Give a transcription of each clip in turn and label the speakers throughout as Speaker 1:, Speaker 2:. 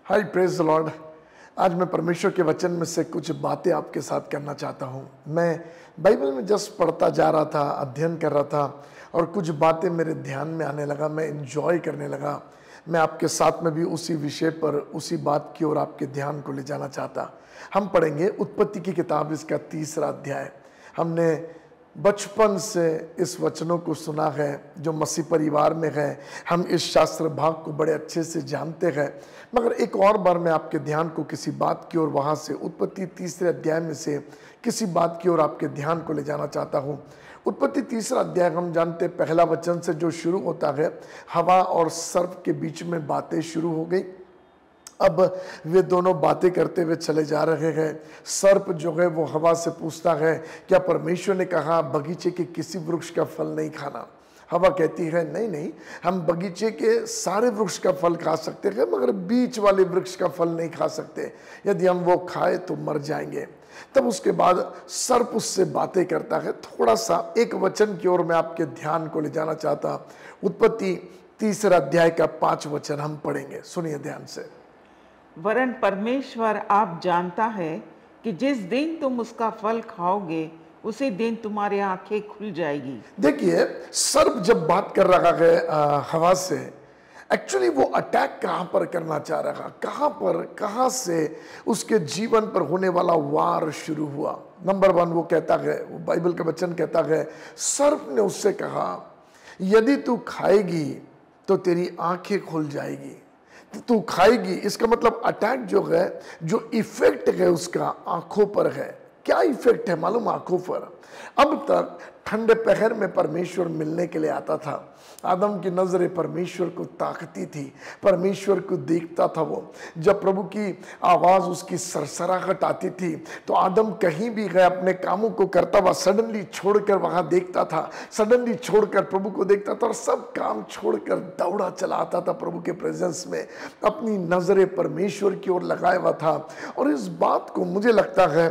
Speaker 1: Hi praise the Lord. आज मैं परमेश्वर के वचन में से कुछ बातें आपके साथ करना चाहता हूँ। मैं बाइबल में जस्ट पढ़ता जा रहा था, अध्ययन कर रहा था और कुछ बातें मेरे ध्यान में आने लगा, मैं एंजॉय करने लगा। मैं आपके साथ में भी उसी विषय पर, उसी बात की ओर आपके ध्यान को ले जाना चाहता। हम पढ़ेंगे उत्पत्ति की किताब, इसका 3रा अध्याय। हमने बचपन से इस वचनों को सुना है, जो मसीह परिवार में है हम इस शास्त्र भाग को बड़े अच्छे से जानते हैं। मगर एक और बार मैं आपके ध्यान को किसी बात की ओर, वहाँ से उत्पत्ति 3रे अध्याय में से किसी बात की ओर आपके ध्यान को ले जाना चाहता हूँ। उत्पत्ति 3रा अध्याय हम जानते, पहला वचन से जो शुरू होता है, हवा और सर्प के बीच में बातें शुरू हो गई। अब वे दोनों बातें करते हुए चले जा रहे हैं। सर्प जो है वो हवा से पूछता है, क्या परमेश्वर ने कहा बगीचे के किसी वृक्ष का फल नहीं खाना? हवा कहती है नहीं नहीं, हम बगीचे के सारे वृक्ष का फल खा सकते हैं, मगर बीच वाले वृक्ष का फल नहीं खा सकते। यदि हम वो खाए तो मर जाएंगे। तब उसके बाद सर्प उससे बातें करता है। थोड़ा सा एक वचन की ओर मैं आपके ध्यान को ले जाना चाहता। उत्पत्ति 3रा अध्याय का 5 वचन हम पढ़ेंगे, सुनिए ध्यान से।
Speaker 2: वरन परमेश्वर आप जानता है कि जिस दिन तुम उसका फल खाओगे उसी दिन तुम्हारी आंखें खुल जाएगी।
Speaker 1: देखिए, सर्प जब बात कर रहा है हवा से, एक्चुअली वो अटैक कहां पर करना चाह रहा, कहां पर, कहां से उसके जीवन पर होने वाला वार शुरू हुआ। नंबर 1 वो कहता है, वो बाइबल का वचन कहता है, सर्प ने उससे कहा यदि तू खाएगी तो तेरी आंखें खुल जाएगी। तू खाएगी, इसका मतलब अटैक जो है, जो इफेक्ट है उसका आंखों पर है। क्या इफेक्ट है मालूम? आंखों पर। अब तक ठंडे पहर में परमेश्वर मिलने के लिए आता था। आदम की नजरें परमेश्वर को ताकती थी, परमेश्वर को देखता था वो। जब प्रभु की आवाज उसकी सरसराहट आती थी तो आदम कहीं भी गया अपने कामों को करता हुआ सडनली छोड़कर वहां देखता था, सडनली छोड़कर प्रभु को देखता था और सब काम छोड़कर दौड़ा चला आता था प्रभु के प्रेजेंस में। अपनी नजरें परमेश्वर की ओर लगाया हुआ था। और इस बात को मुझे लगता है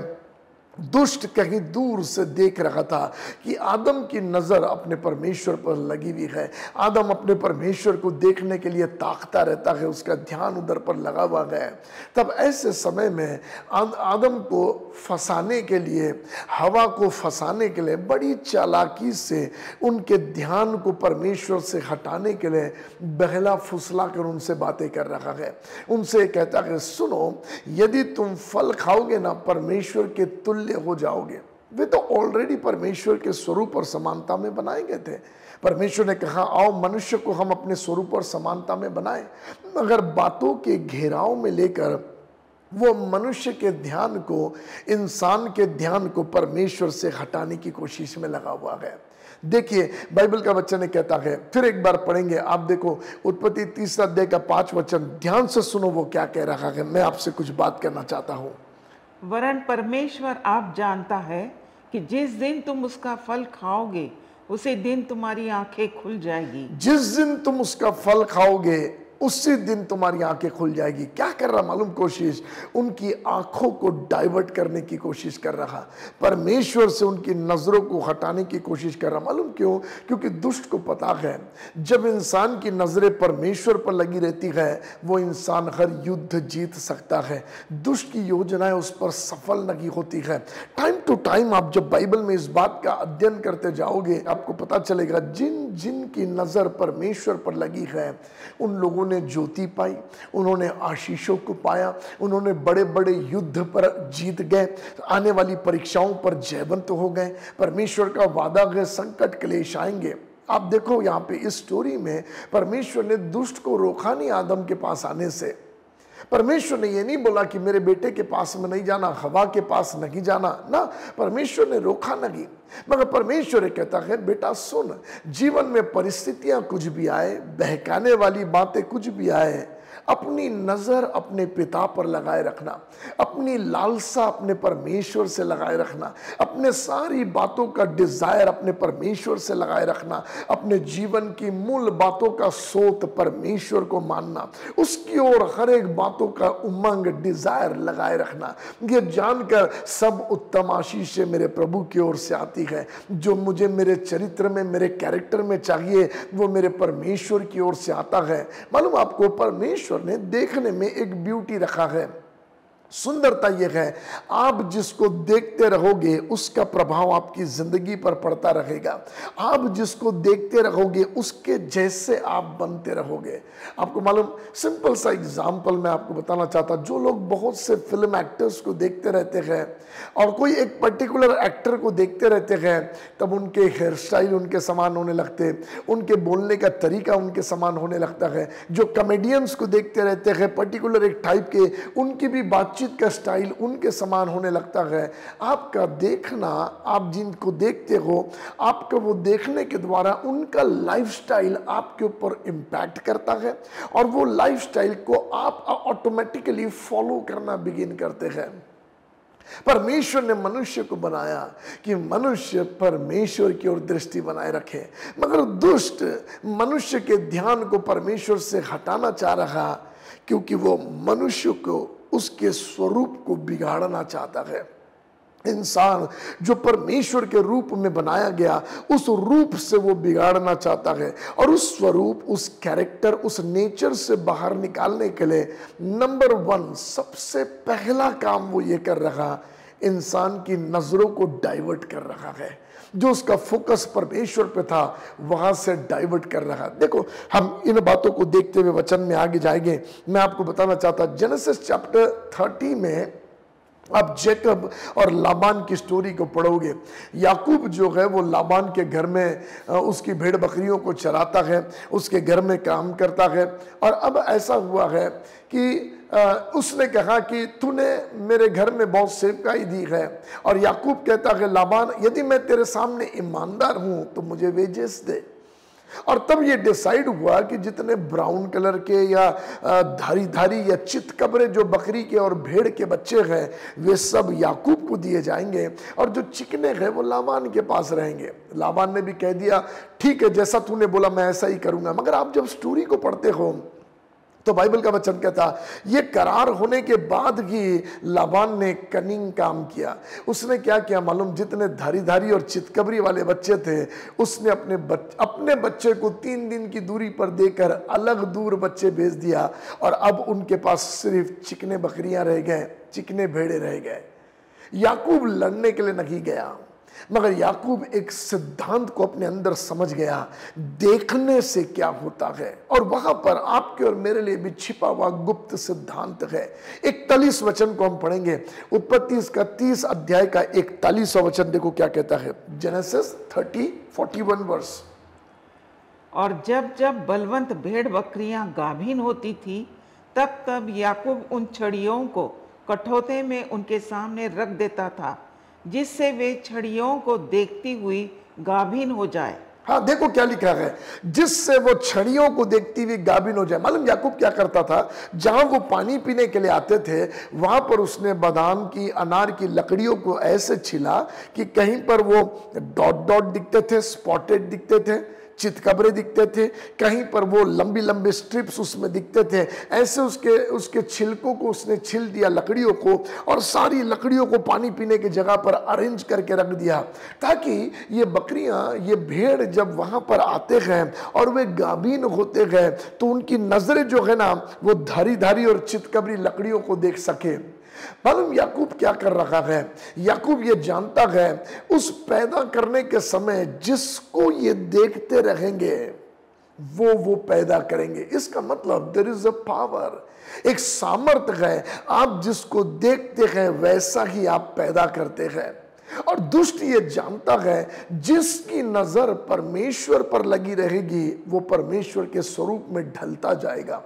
Speaker 1: दुष्ट कहीं दूर से देख रहा था कि आदम की नजर अपने परमेश्वर पर लगी हुई है। आदम अपने परमेश्वर को देखने के लिए ताकता रहता है, उसका ध्यान उधर पर लगा हुआ है। तब ऐसे समय में आदम को फंसाने के लिए, हवा को फंसाने के लिए बड़ी चालाकी से उनके ध्यान को परमेश्वर से हटाने के लिए बहला फुसला कर उनसे बातें कर रहा है। उनसे कहता है सुनो, यदि तुम फल खाओगे ना परमेश्वर के तुल्य हो जाओगे। वे तो ऑलरेडी परमेश्वर के स्वरूप और समानता में बनाए गए थे। परमेश्वर ने कहा आओ मनुष्य को हम अपने स्वरूप और समानता में बनाएं, मगर बातों के घेराव में लेकर वो मनुष्य के ध्यान को, इंसान के ध्यान को परमेश्वर से हटाने की कोशिश में लगा हुआ है। देखिए बाइबल का वचन कहता है, फिर एक बार पढ़ेंगे। आप देखो उत्पत्ति 3रा अध्याय का 5 वचन, ध्यान से सुनो वो क्या कह रहा है। मैं आपसे कुछ बात करना चाहता हूं।
Speaker 2: वरन परमेश्वर आप जानता है कि जिस दिन तुम उसका फल खाओगे उसी दिन तुम्हारी आंखें खुल जाएगी।
Speaker 1: जिस दिन तुम उसका फल खाओगे उसी दिन तुम्हारी आंखें खुल जाएगी। क्या कर रहा मालूम? कोशिश, उनकी आंखों को डाइवर्ट करने की कोशिश कर रहा, परमेश्वर से उनकी नजरों को हटाने की कोशिश कर रहा। मालूम क्यों? क्योंकि दुष्ट को पता है जब इंसान की नजरें परमेश्वर पर लगी रहती है वो इंसान हर युद्ध जीत सकता है। दुष्ट की योजनाएं उस पर सफल नहीं होती है। टाइम टू टाइम आप जब बाइबल में इस बात का अध्ययन करते जाओगे आपको पता चलेगा, जिन जिन की नजर परमेश्वर पर लगी है उन लोगों ने ज्योति पाई, उन्होंने आशीषों को पाया, उन्होंने बड़े बड़े युद्ध पर जीत गए, आने वाली परीक्षाओं पर जयवंत हो गए। परमेश्वर का वादा है संकट क्लेश आएंगे। आप देखो यहाँ पे इस स्टोरी में परमेश्वर ने दुष्ट को रोका नहीं आदम के पास आने से। परमेश्वर ने ये नहीं बोला कि मेरे बेटे के पास में नहीं जाना, हवा के पास नहीं जाना, ना, परमेश्वर ने रोका नहीं। मगर परमेश्वर कहता है बेटा सुन, जीवन में परिस्थितियां कुछ भी आए, बहकाने वाली बातें कुछ भी आए, अपनी नजर अपने पिता पर लगाए रखना, अपनी लालसा अपने परमेश्वर से लगाए रखना, अपने सारी बातों का डिजायर अपने परमेश्वर से लगाए रखना, अपने जीवन की मूल बातों का स्रोत परमेश्वर को मानना, उसकी ओर हर एक बातों का उमंग डिजायर लगाए रखना। ये जानकर सब उत्तम आशीष मेरे प्रभु की ओर से आती है। जो मुझे मेरे चरित्र में, मेरे कैरेक्टर में चाहिए वो मेरे परमेश्वर की ओर से आता है। मालूम आपको, परमेश्वर परमेश्वर ने देखने में एक ब्यूटी रखा है। सुंदरता यह है, आप जिसको देखते रहोगे उसका प्रभाव आपकी जिंदगी पर पड़ता रहेगा। आप जिसको देखते रहोगे उसके जैसे आप बनते रहोगे। आपको मालूम, सिंपल सा एग्जाम्पल मैं आपको बताना चाहता, जो लोग बहुत से फिल्म एक्टर्स को देखते रहते हैं और कोई एक पर्टिकुलर एक्टर को देखते रहते हैं, तब उनके हेयर स्टाइल उनके समान होने लगते, उनके बोलने का तरीका उनके समान होने लगता है। जो कॉमेडियंस को देखते रहते हैं पर्टिकुलर एक टाइप के, उनकी भी बातचीत का स्टाइल उनके समान होने लगता है। आपका देखना, आप जिनको देखते हो, आपका वो देखने के द्वारा उनका लाइफस्टाइल आपके ऊपर इंपैक्ट करता है और वो लाइफस्टाइल को आप ऑटोमेटिकली फॉलो करना बिगिन करते हैं। परमेश्वर ने मनुष्य को बनाया कि मनुष्य परमेश्वर की ओर दृष्टि बनाए रखे, मगर दुष्ट मनुष्य के ध्यान को परमेश्वर से हटाना चाह रहा, क्योंकि वो मनुष्य को, उसके स्वरूप को बिगाड़ना चाहता है। इंसान जो परमेश्वर के रूप में बनाया गया, उस रूप से वो बिगाड़ना चाहता है और उस स्वरूप, उस कैरेक्टर, उस नेचर से बाहर निकालने के लिए नंबर 1 सबसे पहला काम वो ये कर रहा, इंसान की नजरों को डाइवर्ट कर रहा है। जो उसका फोकस परमेश्वर पे था वहां से डाइवर्ट कर रहा। देखो, हम इन बातों को देखते हुए वचन में आगे जाएंगे। मैं आपको बताना चाहता, जेनेसिस चैप्टर 30 में आप जेकब और लाबान की स्टोरी को पढ़ोगे। याकूब जो है वो लाबान के घर में उसकी भेड़ बकरियों को चराता है, उसके घर में काम करता है। और अब ऐसा हुआ है कि उसने कहा कि तूने मेरे घर में बहुत सेवकाई दी है। और याकूब कहता है, लाबान, यदि मैं तेरे सामने ईमानदार हूं तो मुझे वेजेस दे। और तब ये डिसाइड हुआ कि जितने ब्राउन कलर के या धारी धारी या चितकबरे जो बकरी के और भेड़ के बच्चे हैं, वे सब याकूब को दिए जाएंगे और जो चिकने हैं वो लाबान के पास रहेंगे। लाबान ने भी कह दिया, ठीक है, जैसा तूने बोला मैं ऐसा ही करूंगा। मगर आप जब स्टोरी को पढ़ते हो तो बाइबल का वचन कहता, ये करार होने के बाद ही लाबान ने कनिंग काम किया। उसने क्या किया मालूम, जितने धारी धारी और चितकबरी वाले बच्चे थे, उसने अपने बच्चे को 3 दिन की दूरी पर देकर अलग दूर बच्चे भेज दिया और अब उनके पास सिर्फ चिकने बकरियां रह गए, चिकने भेड़े रह गए। याकूब लड़ने के लिए नहीं गया, मगर याकूब एक सिद्धांत को अपने अंदर समझ गया, देखने से क्या होता है। और वहां पर आपके और मेरे लिए भी छिपा हुआ गुप्त सिद्धांत है। 41 वचन को हम पढ़ेंगे, उत्पत्ति इसका 30 अध्याय का 41वां वचन। देखो क्या कहता है, जेनेसिस 30:41 वर्स।
Speaker 2: और जब जब बलवंत भेड़ बकरियां गाभिन होती थी, तब तब याकूब उन छड़ियों को कठौते में उनके सामने रख देता था, जिससे वे छड़ियों को देखती हुई गाभिन हो जाए।
Speaker 1: हाँ, देखो क्या लिखा है, जिससे वो छड़ियों को देखती हुई गाभिन हो जाए। मालूम याकूब क्या करता था, जहां वो पानी पीने के लिए आते थे वहां पर उसने बादाम की, अनार की लकड़ियों को ऐसे छिला कि कहीं पर वो डॉट डॉट दिखते थे, स्पॉटेड दिखते थे, चितकबरे दिखते थे, कहीं पर वो लंबी लंबी स्ट्रिप्स उसमें दिखते थे। ऐसे उसके छिलकों को उसने छिल दिया, लकड़ियों को, और सारी लकड़ियों को पानी पीने की जगह पर अरेंज करके रख दिया, ताकि ये बकरियां, ये भेड़ जब वहां पर आते हैं और वे गाभिन होते हैं तो उनकी नजरें जो है ना वो धारी धारी और चितकबरी लकड़ियों को देख सके। मालूम याकूब क्या कर रहा है, याकूब ये जानता है उस पैदा करने के समय जिसको ये देखते रहेंगे वो पैदा करेंगे। इसका मतलब देयर इज अ पावर, एक सामर्थ्य है। आप जिसको देखते हैं वैसा ही आप पैदा करते हैं। और दुष्ट ये जानता है जिसकी नजर परमेश्वर पर लगी रहेगी वो परमेश्वर के स्वरूप में ढलता जाएगा।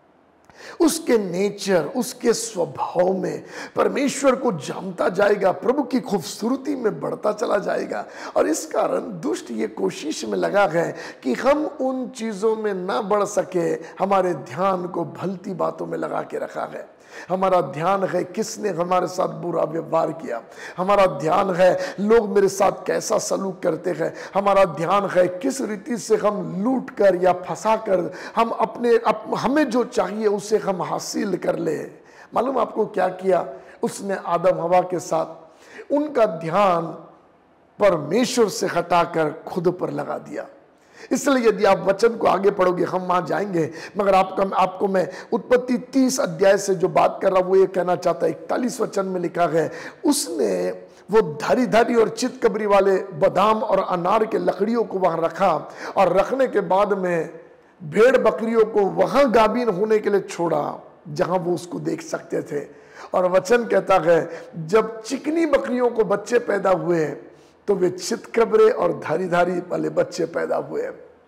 Speaker 1: उसके नेचर, उसके स्वभाव में परमेश्वर को जानता जाएगा, प्रभु की खूबसूरती में बढ़ता चला जाएगा। और इस कारण दुष्ट ये कोशिश में लगा है कि हम उन चीजों में ना बढ़ सके, हमारे ध्यान को भलती बातों में लगा के रखा है। हमारा ध्यान है किसने हमारे साथ बुरा व्यवहार किया, हमारा ध्यान है लोग मेरे साथ कैसा सलूक करते हैं, हमारा ध्यान है किस रीति से हम लूट कर या फंसा कर हम हमें जो चाहिए उसे हम हासिल कर ले। मालूम आपको क्या किया उसने आदम हवा के साथ, उनका ध्यान परमेश्वर से हटाकर खुद पर लगा दिया। इसलिए यदि आप वचन को आगे पढ़ोगे, हम वहां जाएंगे, मगर आपको मैं उत्पत्ति 30 अध्याय से जो बात कर रहा हूं वो ये कहना चाहता है। 41 वचन में लिखा है, उसने वो धारी धारी और चितकबरी वाले बादाम और अनार के लकड़ियों को वहां रखा, और रखने के बाद में भेड़ बकरियों को वहां गाभिन होने के लिए छोड़ा जहां वो उसको देख सकते थे। और वचन कहता है, जब चिकनी बकरियों को बच्चे पैदा हुए तो वे चितकबरे और धारी धारी वाले बच्चे पैदा हुए।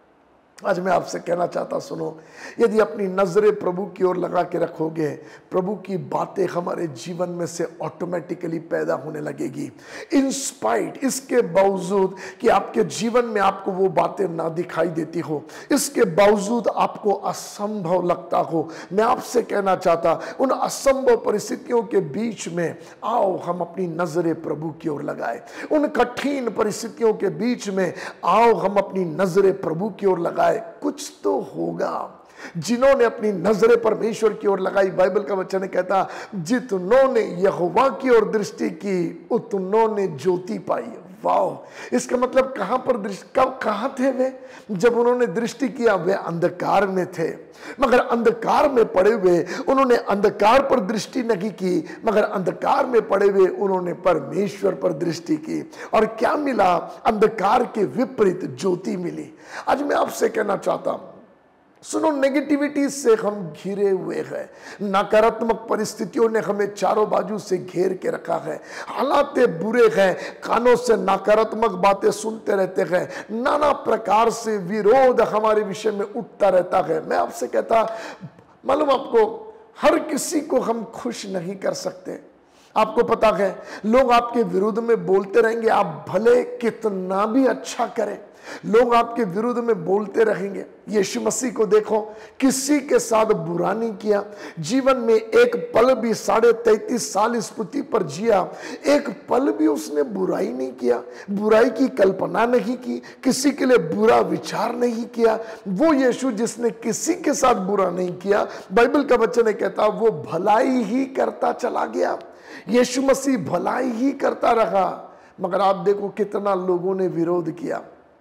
Speaker 1: आज मैं आपसे कहना चाहता, सुनो, यदि अपनी नजरें प्रभु की ओर लगा के रखोगे, प्रभु की बातें हमारे जीवन में से ऑटोमेटिकली पैदा होने लगेगी। इन स्पाइट, इसके बावजूद कि आपके जीवन में आपको वो बातें ना दिखाई देती हो, इसके बावजूद आपको असंभव लगता हो, मैं आपसे कहना चाहता, उन असंभव परिस्थितियों के बीच में आओ हम अपनी नजरें प्रभु की ओर लगाए। उन कठिन परिस्थितियों के बीच में आओ हम अपनी नजरें प्रभु की ओर लगाए। कुछ तो होगा। जिन्होंने अपनी नजरें परमेश्वर की ओर लगाई, बाइबल का वचन कहता, जितनों ने यहोवा की ओर दृष्टि की उतनों ने ज्योति पाई। वाह! इसका मतलब कहां पर दृष्टि, कहां थे वे जब उन्होंने दृष्टि किया? वे अंधकार में थे, मगर अंधकार में पड़े हुए उन्होंने अंधकार पर दृष्टि नहीं की, मगर अंधकार में पड़े हुए उन्होंने परमेश्वर पर दृष्टि की। और क्या मिला? अंधकार के विपरीत ज्योति मिली। आज मैं आपसे कहना चाहता हूं, सुनो, नेगेटिविटी से हम घिरे हुए हैं, नकारात्मक परिस्थितियों ने हमें चारों बाजू से घेर के रखा है, हालात बुरे हैं, कानों से नकारात्मक बातें सुनते रहते हैं, नाना प्रकार से विरोध हमारे विषय में उठता रहता है। मैं आपसे कहता, मालूम आपको, हर किसी को हम खुश नहीं कर सकते। आपको पता है, लोग आपके विरुद्ध में बोलते रहेंगे, आप भले कितना भी अच्छा करें, लोग आपके विरुद्ध में बोलते रहेंगे। यीशु मसीह को देखो, किसी के साथ बुरा नहीं किया, जीवन में एक पल भी 33.5 साल इस पृथ्वी पर जिया, एक पल भी उसने बुराई नहीं किया, बुराई की कल्पना नहीं की, किसी के लिए बुरा विचार नहीं किया। वो यीशु जिसने किसी के साथ बुरा नहीं किया, बाइबल का वचन कहता, वो भलाई ही करता चला गया। यीशु मसीह भलाई ही करता रहा, मगर आप देखो कितना लोगों ने विरोध किया,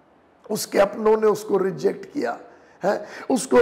Speaker 1: उसके अपनों ने उसको रिजेक्ट किया है। उसको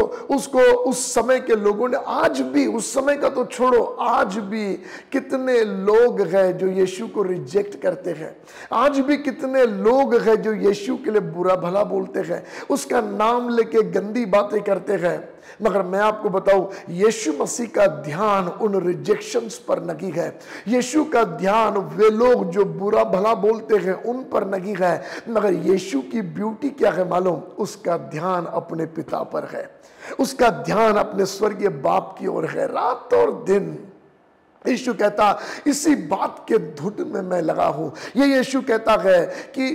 Speaker 1: उस समय के लोगों ने, आज भी, उस समय का तो छोड़ो, आज भी कितने लोग हैं जो यीशु को रिजेक्ट करते हैं। आज भी कितने लोग हैं जो यीशु के लिए बुरा भला बोलते हैं, उसका नाम लेके गंदी बातें करते हैं। मगर मैं आपको बताऊं, यीशु मसीह का ध्यान उन रिजेक्शंस पर नहीं है, यीशु का ध्यान वे लोग जो बुरा भला बोलते हैं उन पर नहीं है। मगर यीशु की ब्यूटी क्या है मालूम? उसका ध्यान अपने पिता पर है, उसका ध्यान अपने स्वर्गीय बाप की ओर है। रात और दिन यीशु कहता, इसी बात के धुन में मैं लगा हूं। ये यीशु कहता है कि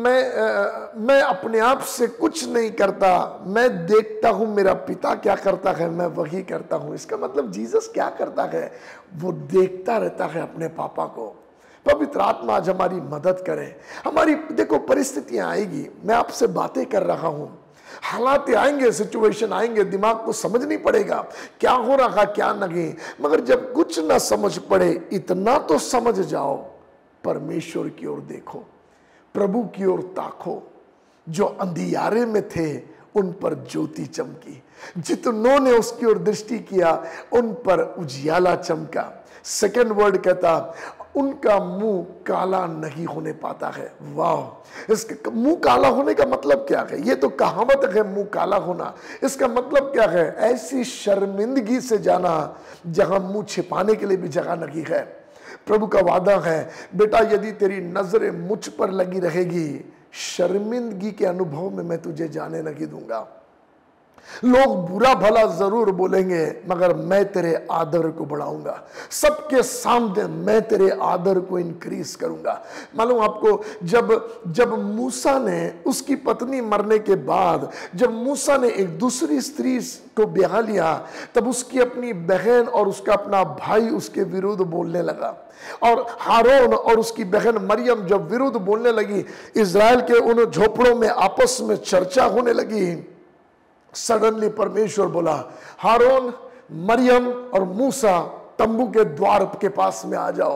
Speaker 1: मैं अपने आप से कुछ नहीं करता, मैं देखता हूं मेरा पिता क्या करता है, मैं वही करता हूं। इसका मतलब जीसस क्या करता है? वो देखता रहता है अपने पापा को। पवित्र आत्मा आज हमारी मदद करे। हमारी देखो परिस्थितियां आएगी, मैं आपसे बातें कर रहा हूं, हालात आएंगे, सिचुएशन आएंगे, दिमाग को समझ नहीं पड़ेगा क्या हो रहा क्या नहीं। मगर जब कुछ ना समझ पड़े, इतना तो समझ जाओ, परमेश्वर की ओर देखो, प्रभु की ओर ताको। जो अंधियारे में थे उन पर ज्योति चमकी, जितनों ने उसकी ओर दृष्टि किया उन पर उजियाला चमका। सेकंड वर्ड कहता, उनका मुंह काला नहीं होने पाता है। वाह! इसका मुंह काला होने का मतलब क्या है? ये तो कहावत है, मुंह काला होना। इसका मतलब क्या है? ऐसी शर्मिंदगी से जाना जहां मुंह छिपाने के लिए भी जगह नहीं है। प्रभु का वादा है, बेटा यदि तेरी नजरें मुझ पर लगी रहेगी, शर्मिंदगी के अनुभव में मैं तुझे जाने नहीं दूंगा। लोग बुरा भला जरूर बोलेंगे, मगर मैं तेरे आदर को बढ़ाऊंगा, सबके सामने मैं तेरे आदर को इंक्रीज करूंगा। मालूम आपको, जब मूसा ने उसकी पत्नी मरने के बाद, जब मूसा ने एक दूसरी स्त्री को ब्याह लिया, तब उसकी अपनी बहन और उसका अपना भाई उसके विरुद्ध बोलने लगा। और हारून और उसकी बहन मरियम जब विरुद्ध बोलने लगी, इजराइल के उन झोपड़ों में आपस में चर्चा होने लगी। सडनली परमेश्वर बोला, हारून, मरियम और मूसा तंबू के द्वार के पास में आ जाओ।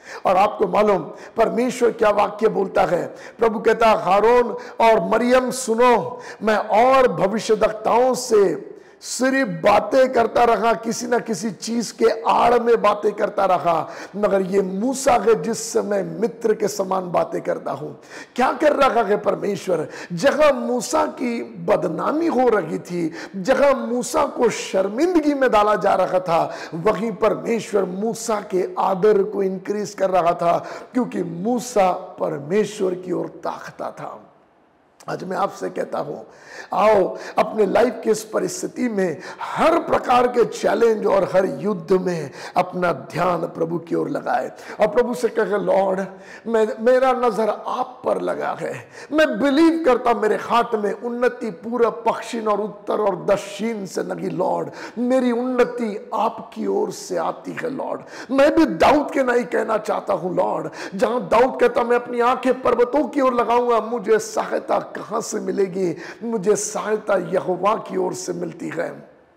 Speaker 1: और आपको मालूम परमेश्वर क्या वाक्य बोलता है, प्रभु कहता है हारून और मरियम सुनो, मैं और भविष्यद्वक्ताओं से सिर्फ बातें करता रहा, किसी ना किसी चीज के आड़ में बातें करता रहा, मगर ये मूसा है जिससे मैं मित्र के समान बातें करता हूं। क्या कर रहा है परमेश्वर? जहां मूसा की बदनामी हो रही थी, जहां मूसा को शर्मिंदगी में डाला जा रहा था, वहीं परमेश्वर मूसा के आदर को इंक्रीज कर रहा था, क्योंकि मूसा परमेश्वर की ओर ताकता था। आज मैं आपसे कहता हूं, आओ अपने लाइफ की इस परिस्थिति में, हर प्रकार के चैलेंज और हर युद्ध में अपना ध्यान प्रभु की ओर लगाए और प्रभु से कहे लॉर्ड मेरा नजर आप पर लगा है, मैं बिलीव करता मेरे हाथ में उन्नति पूरब पश्चिम और उत्तर और दक्षिण से नहीं लॉर्ड, मेरी उन्नति आपकी ओर से आती है लॉर्ड। मैं भी दाऊद के नहीं कहना चाहता हूं लॉर्ड, जहां दाऊद कहता मैं अपनी आंखें पर्वतों की ओर लगाऊंगा, मुझे सहायता कहां से मिलेगी? मुझे सहायता यहोवा की ओर से मिलती है।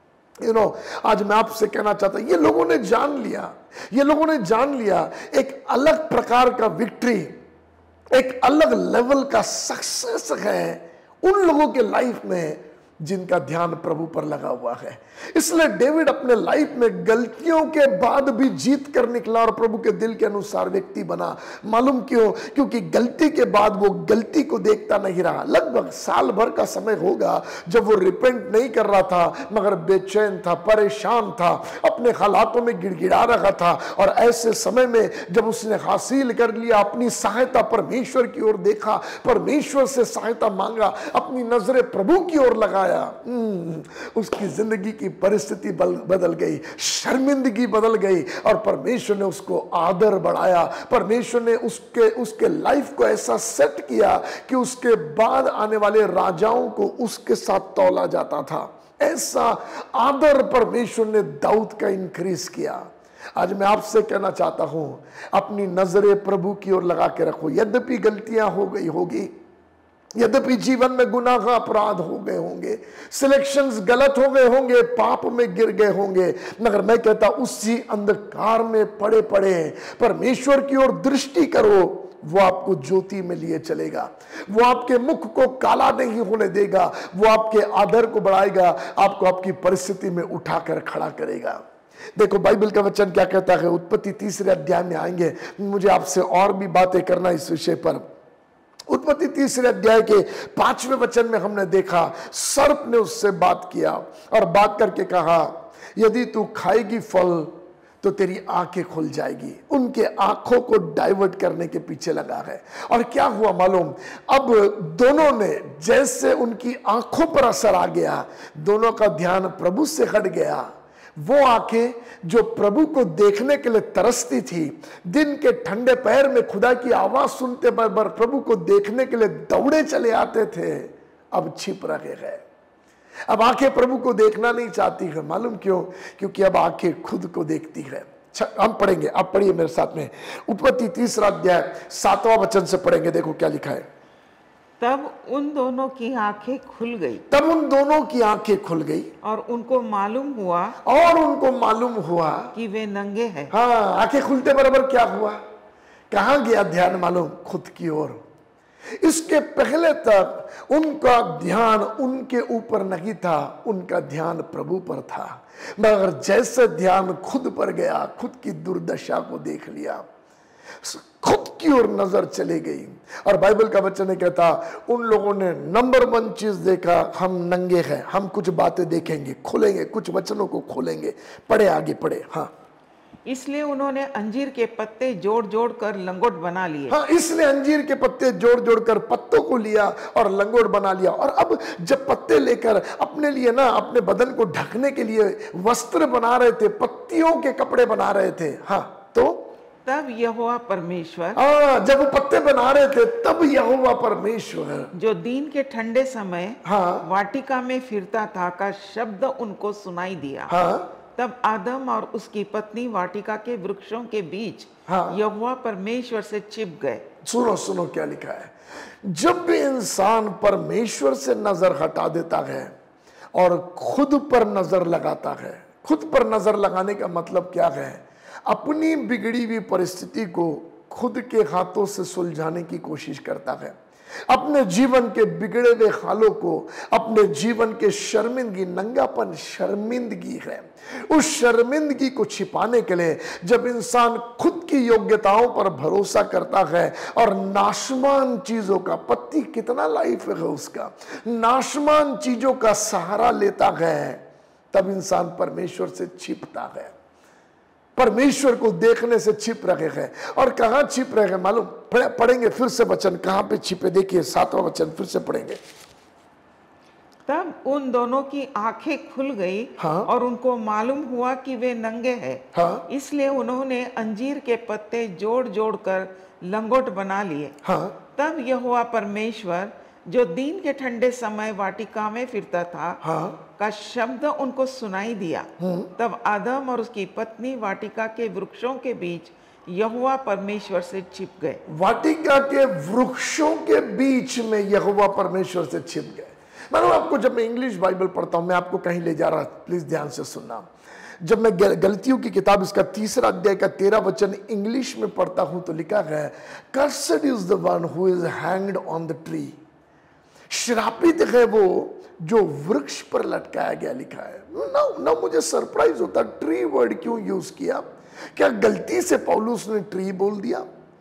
Speaker 1: आज मैं आपसे कहना चाहता हूं, ये लोगों ने जान लिया एक अलग प्रकार का विक्ट्री, एक अलग लेवल का सक्सेस है उन लोगों के लाइफ में जिनका ध्यान प्रभु पर लगा हुआ है। इसलिए डेविड अपने लाइफ में गलतियों के बाद भी जीत कर निकला और प्रभु के दिल के अनुसार व्यक्ति बना। मालूम क्यों? क्योंकि गलती के बाद वो गलती को देखता नहीं रहा। लगभग साल भर का समय होगा जब वो रिपेंट नहीं कर रहा था, मगर बेचैन था, परेशान था, अपने हालातों में गिड़गिड़ा रहा था। और ऐसे समय में जब उसने हासिल कर लिया, अपनी सहायता परमेश्वर की ओर देखा, परमेश्वर से सहायता मांगा, अपनी नजरें प्रभु की ओर लगाया, उसकी जिंदगी की परिस्थिति बदल गई, शर्मिंदगी बदल गई और परमेश्वर ने उसको आदर बढ़ाया। परमेश्वर ने उसके लाइफ को ऐसा सेट किया कि उसके बाद आने वाले राजाओं को उसके साथ तौला जाता था। ऐसा आदर परमेश्वर ने दाऊद का इंक्रीज किया। आज मैं आपसे कहना चाहता हूं, अपनी नजरें प्रभु की ओर लगा के रखो। यद्यपि गलतियां हो गई होगी, यद्यपि जीवन में गुनाह का अपराध हो गए होंगे, सिलेक्शंस गलत हो गए होंगे, पाप में गिर गए होंगे, मगर मैं कहता उसी अंधकार में पड़े पड़े परमेश्वर की ओर दृष्टि करो, वो आपको ज्योति में लिए चलेगा, वो आपके मुख को काला नहीं होने देगा, वो आपके आदर को बढ़ाएगा, आपको आपकी परिस्थिति में उठाकर खड़ा करेगा। देखो बाइबल का वचन क्या कहता है, उत्पत्ति 3 अध्याय में आएंगे, मुझे आपसे और भी बातें करना इस विषय पर। उत्पत्ति 3 अध्याय के 5वें वचन में हमने देखा, सर्प ने उससे बात किया और बात करके कहा यदि तू खाएगी फल तो तेरी आंखें खुल जाएगी। उनके आंखों को डाइवर्ट करने के पीछे लगा है। और क्या हुआ मालूम? अब दोनों ने, जैसे उनकी आंखों पर असर आ गया, दोनों का ध्यान प्रभु से हट गया। वो आंखें जो प्रभु को देखने के लिए तरसती थी, दिन के ठंडे पैर में खुदा की आवाज सुनते पर प्रभु को देखने के लिए दौड़े चले आते थे, अब छिप रहे हैं। अब आंखें प्रभु को देखना नहीं चाहती है। मालूम क्यों? क्योंकि अब आंखें खुद को देखती है। हम पढ़ेंगे, आप पढ़िए मेरे साथ में, उत्पत्ति 3 अध्याय 7वां वचन से पढ़ेंगे। देखो क्या लिखा है।
Speaker 2: तब उन दोनों की आंखें खुल गई,
Speaker 1: तब उन दोनों की आंखें खुल गई
Speaker 2: और उनको मालूम हुआ कि वे नंगे हैं।
Speaker 1: हाँ, आंखें खुलते बराबर क्या हुआ? कहां गया ध्यान मालूम? खुद की ओर। इसके पहले तक उनका ध्यान उनके ऊपर नहीं था, उनका ध्यान प्रभु पर था। मगर जैसे ध्यान खुद पर गया, खुद की दुर्दशा को देख लिया, खुद की ओर नजर चली गई। और बाइबल का वचन कहता उन लोगों ने नंबर 1 चीज देखा, हम नंगे हैं। हम कुछ बातें देखेंगे, खोलेंगे, कुछ वचनों को खोलेंगे। पढ़े, आगे पढ़े। हाँ,
Speaker 2: इसलिए उन्होंने अंजीर के पत्ते जोड़ जोड़ कर लंगोट बना लिए।
Speaker 1: हाँ, इसलिए अंजीर के पत्ते जोड़ जोड़ कर पत्तों को लिया और लंगोट बना लिया। और अब जब पत्ते लेकर अपने लिए ना, अपने बदन को ढकने के लिए वस्त्र बना रहे थे, पत्तियों के कपड़े बना रहे थे। हाँ, तो
Speaker 2: तब यहोवा परमेश्वर,
Speaker 1: जब वो पत्ते बना रहे थे, तब यहोवा परमेश्वर
Speaker 2: जो दिन के ठंडे समय वाटिका में फिरता था का शब्द उनको सुनाई दिया। तब आदम और उसकी पत्नी वाटिका के वृक्षों के बीच यहोवा परमेश्वर से छिप गए।
Speaker 1: सुनो क्या लिखा है। जब भी इंसान परमेश्वर से नजर हटा देता है और खुद पर नजर लगाता है, खुद पर नजर लगाने का मतलब क्या है? अपनी बिगड़ी हुई परिस्थिति को खुद के हाथों से सुलझाने की कोशिश करता है। अपने जीवन के बिगड़े हुए हालों को, अपने जीवन के शर्मिंदगी, नंगापन शर्मिंदगी है, उस शर्मिंदगी को छिपाने के लिए जब इंसान खुद की योग्यताओं पर भरोसा करता है और नाशवान चीजों का, पत्ती कितना लाइफ है उसका, नाशवान चीजों का सहारा लेता है, तब इंसान परमेश्वर से छिपता है, परमेश्वर को देखने से छिप रहे हैं। और कहां छिप रहे हैं मालूम? पढ़ेंगे फिर से वचन, कहां पे छिपे, देखिए 7वां वचन फिर से पढ़ेंगे।
Speaker 2: तब उन दोनों की आंखें खुल गई,
Speaker 1: हाँ।
Speaker 2: और उनको मालूम हुआ कि वे नंगे हैं।
Speaker 1: हाँ।
Speaker 2: इसलिए उन्होंने अंजीर के पत्ते जोड़ जोड़ कर लंगोट बना लिए।
Speaker 1: हाँ।
Speaker 2: तब यहोवा परमेश्वर जो दिन के ठंडे समय वाटिका में फिरता था,
Speaker 1: हाँ।
Speaker 2: का शब्द उनको सुनाई दिया। तब आदम और उसकी पत्नी वाटिका के वृक्षों के बीच यहोवा परमेश्वर से छिप गए।
Speaker 1: वाटिका के वृक्षों के बीच में यहोवा परमेश्वर से छिप गए। मानो आपको, जब मैं इंग्लिश बाइबल पढ़ता हूं, मैं आपको कहीं ले जा रहा, प्लीज ध्यान से सुनना। जब मैं गलतियों की किताब इसका 3 अध्याय का 13 वचन इंग्लिश में पढ़ता हूं तो लिखा है, cursed is the one who is hanged on the tree. श्रापित है वो जो वृक्ष पर लटकाया गया, लिखा है ना। मुझे सरप्राइज होता, ट्री वर्ड क्यों यूज किया? क्या गलती से पौलुस ने ट्री बोल दिया?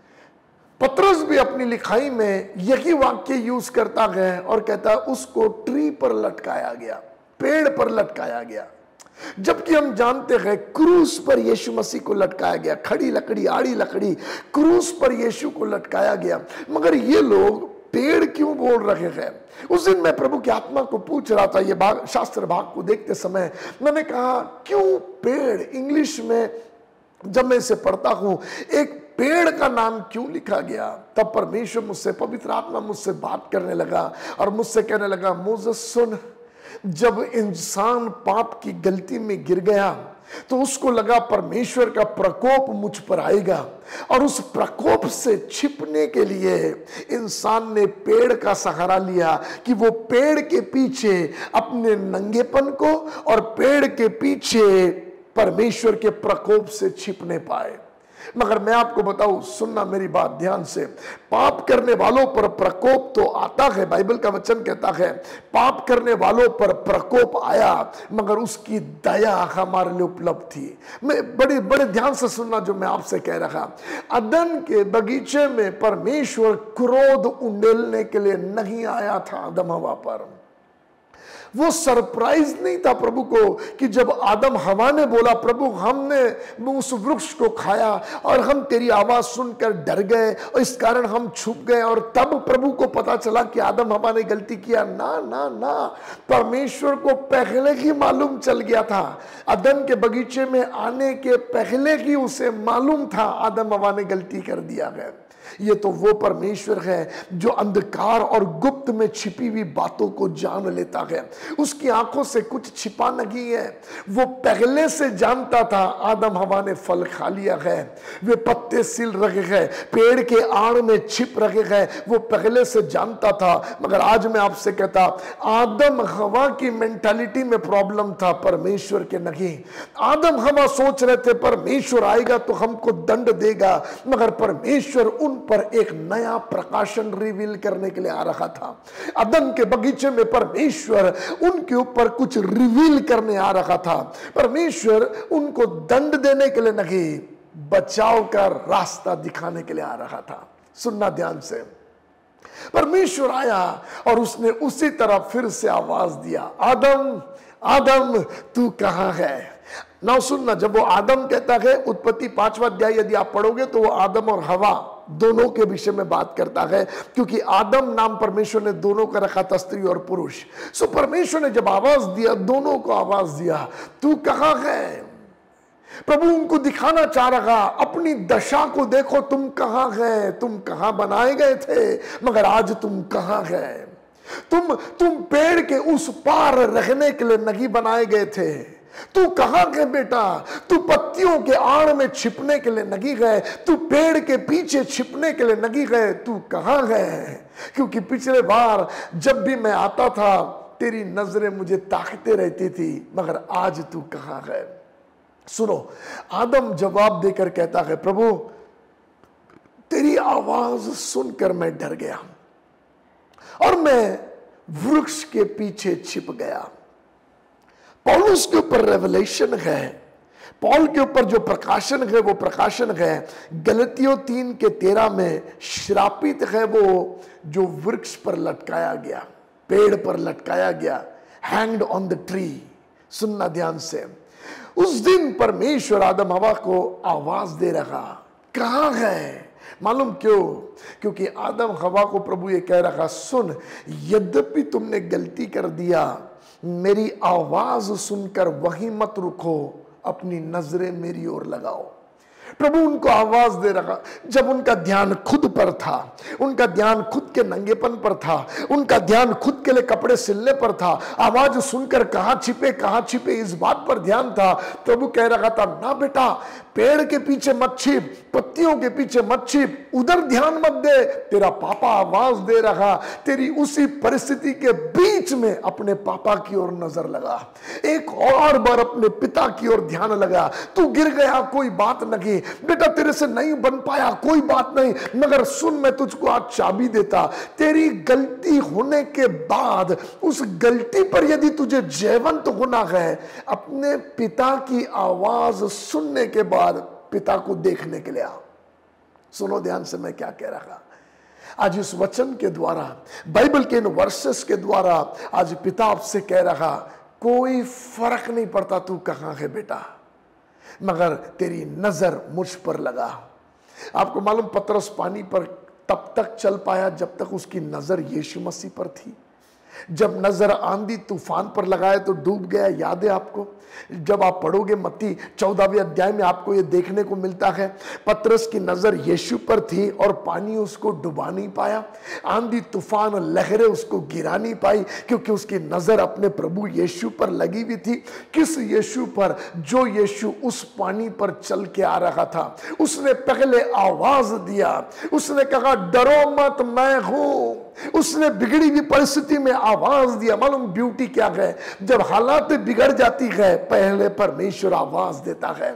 Speaker 1: पतरस भी अपनी लिखाई में यही वाक्य यूज करता है और कहता है उसको ट्री पर लटकाया गया, पेड़ पर लटकाया गया। जबकि हम जानते हैं क्रूस पर यीशु मसीह को लटकाया गया, खड़ी लकड़ी, आड़ी लकड़ी, क्रूस पर यीशु को लटकाया गया। मगर ये लोग पेड़ क्यों बोल रहे हैं? उस दिन मैं प्रभु की आत्मा को पूछ रहा था, ये भाग, शास्त्र भाग को देखते समय मैंने कहा क्यों पेड़? इंग्लिश में जब मैं इसे पढ़ता हूं, एक पेड़ का नाम क्यों लिखा गया? तब परमेश्वर मुझसे, पवित्र आत्मा मुझसे बात करने लगा और मुझसे कहने लगा, मोसेस सुन, जब इंसान पाप की गलती में गिर गया तो उसको लगा परमेश्वर का प्रकोप मुझ पर आएगा, और उस प्रकोप से छिपने के लिए इंसान ने पेड़ का सहारा लिया कि वो पेड़ के पीछे अपने नंगेपन को और पेड़ के पीछे परमेश्वर के प्रकोप से छिपने पाए। मगर मैं आपको बताऊं, सुनना मेरी बात ध्यान से, पाप करने वालों पर प्रकोप तो आता है। बाइबल का वचन कहता है पाप करने वालों पर प्रकोप आया, मगर उसकी दया हमारे लिए उपलब्ध थी। मैं बड़े ध्यान से सुनना जो मैं आपसे कह रहा। अदन के बगीचे में परमेश्वर क्रोध उंडेलने के लिए नहीं आया था आदम हवा पर। वो सरप्राइज नहीं था प्रभु को कि जब आदम हवा ने बोला, प्रभु हमने उस वृक्ष को खाया और हम तेरी आवाज सुनकर डर गए और इस कारण हम छुप गए, और तब प्रभु को पता चला कि आदम हवा ने गलती किया। ना ना ना, परमेश्वर को पहले ही मालूम चल गया था। अदन के बगीचे में आने के पहले ही उसे मालूम था आदम हवा ने गलती कर दिया है। ये तो वो परमेश्वर है जो अंधकार और गुप्त में छिपी हुई बातों को जान लेता है। उसकी आंखों से कुछ छिपा नहीं है। वो पहले से जानता था आदम हवा ने फल खा लिया है, वे पत्ते सिल रहे हैं, पेड़ के आड़ में छिप रहे हैं, वो पहले से जानता था। मगर आज मैं आपसे कहता, आदम हवा की मेंटालिटी में प्रॉब्लम था, परमेश्वर के नहीं। आदम हवा सोच रहे थे परमेश्वर आएगा तो हमको दंड देगा, मगर परमेश्वर उन पर एक नया प्रकाशन रिवील करने के लिए आ रहा था। अदन के बगीचे में परमेश्वर उनके ऊपर कुछ रिवील करने आ रहा था। परमेश्वर उनको दंड देने के लिए नहीं, बचाव का रास्ता दिखाने के लिए आ रहा था। सुनना ध्यान से, परमेश्वर आया और उसने उसी तरह फिर से आवाज दिया, आदम आदम तू कहां है? ना सुनना, जब वो आदम कहता है, उत्पत्ति 5वां अध्याय यदि आप पढ़ोगे तो वो आदम और हवा दोनों के विषय में बात करता है, क्योंकि आदम नाम परमेश्वर ने दोनों का रखा था, स्त्री और पुरुष। सो परमेश्वर ने जब आवाज दिया, दोनों को आवाज दिया, तू कहां है? प्रभु उनको दिखाना चाह रहा, अपनी दशा को देखो, तुम कहां गए? तुम कहां बनाए गए थे, मगर आज तुम कहां गए? तुम पेड़ के उस पार रहने के लिए नहीं बनाए गए थे। तू कहां गए बेटा? तू पत्तियों के आड़ में छिपने के लिए नहीं गए, तू पेड़ के पीछे छिपने के लिए नहीं गए, तू कहां गए? क्योंकि पिछले बार जब भी मैं आता था तेरी नजरें मुझे ताकते रहती थी, मगर आज तू कहां गए? सुनो, आदम जवाब देकर कहता है, प्रभु तेरी आवाज सुनकर मैं डर गया और मैं वृक्ष के पीछे छिप गया। पौलुस के ऊपर रेवलेशन है, पॉल के ऊपर जो प्रकाशन है वो प्रकाशन है गलतियों 3:13 में, श्रापित है वो जो वृक्ष पर लटकाया गया, पेड़ पर लटकाया गया, हैंग्ड ऑन द ट्री। सुनना ध्यान से, उस दिन परमेश्वर आदम हवा को आवाज दे रहा, कहां है? मालूम क्यों? क्योंकि आदम हवा को प्रभु ये कह रहा, सुन, यद्यपि तुमने गलती कर दिया, मेरी आवाज सुनकर वहीं मत रुको, अपनी नजरें मेरी ओर लगाओ। प्रभु उनको आवाज दे रहा। जब उनका ध्यान खुद पर था, उनका ध्यान खुद के नंगेपन पर था, उनका ध्यान खुद के लिए कपड़े सिलने पर था, आवाज सुनकर कहां छिपे इस बात पर ध्यान था। प्रभु कह रहा था, ना बेटा, पेड़ के पीछे मत छिप, पत्तियों के पीछे मत छिप, उधर ध्यान मत दे। तेरा पापा आवाज दे रहा, तेरी उसी परिस्थिति के बीच में अपने पापा की ओर नजर लगा, एक और बार अपने पिता की ओर ध्यान लगा। तू गिर गया, कोई बात नहीं बेटा, तेरे से नहीं बन पाया, कोई बात नहीं, मगर सुन, मैं तुझको आज चाबी देता। तेरी गलती होने के बाद उस गलती पर यदि तुझे जयवंत होना है, अपने पिता की आवाज सुनने के बाद पिता को देखने के लिए आओ। सुनो ध्यान से मैं क्या कह रहा। आज इस वचन के द्वारा, बाइबल के इन वर्सेस के द्वारा आज पिता आपसे कह रहा, कोई फर्क नहीं पड़ता तू कहां है बेटा, मगर तेरी नजर मुझ पर लगा। आपको मालूम, पतरस पानी पर तब तक चल पाया जब तक उसकी नजर यीशु मसीह पर थी। जब नजर आंधी तूफान पर लगाए तो डूब गया, याद है आपको? जब आप पढ़ोगे मत्ती 14वें अध्याय में आपको यह देखने को मिलता है, पतरस की नजर यीशु पर थी और पानी उसको डुबा नहीं पाया, आंधी तूफान लहरें उसको गिरा नहीं पाई, क्योंकि उसकी नजर अपने प्रभु यीशु पर लगी हुई थी। किस यीशु पर? जो यीशु उस पानी पर चल के आ रहा था। उसने पहले आवाज दिया, उसने कहा, डरो मत, मैं हूं। उसने बिगड़ी हुई परिस्थिति में आवाज दिया। मालूम ब्यूटी क्या है? जब हालात बिगड़ जाती है, पहले परमेश्वर आवाज देता है।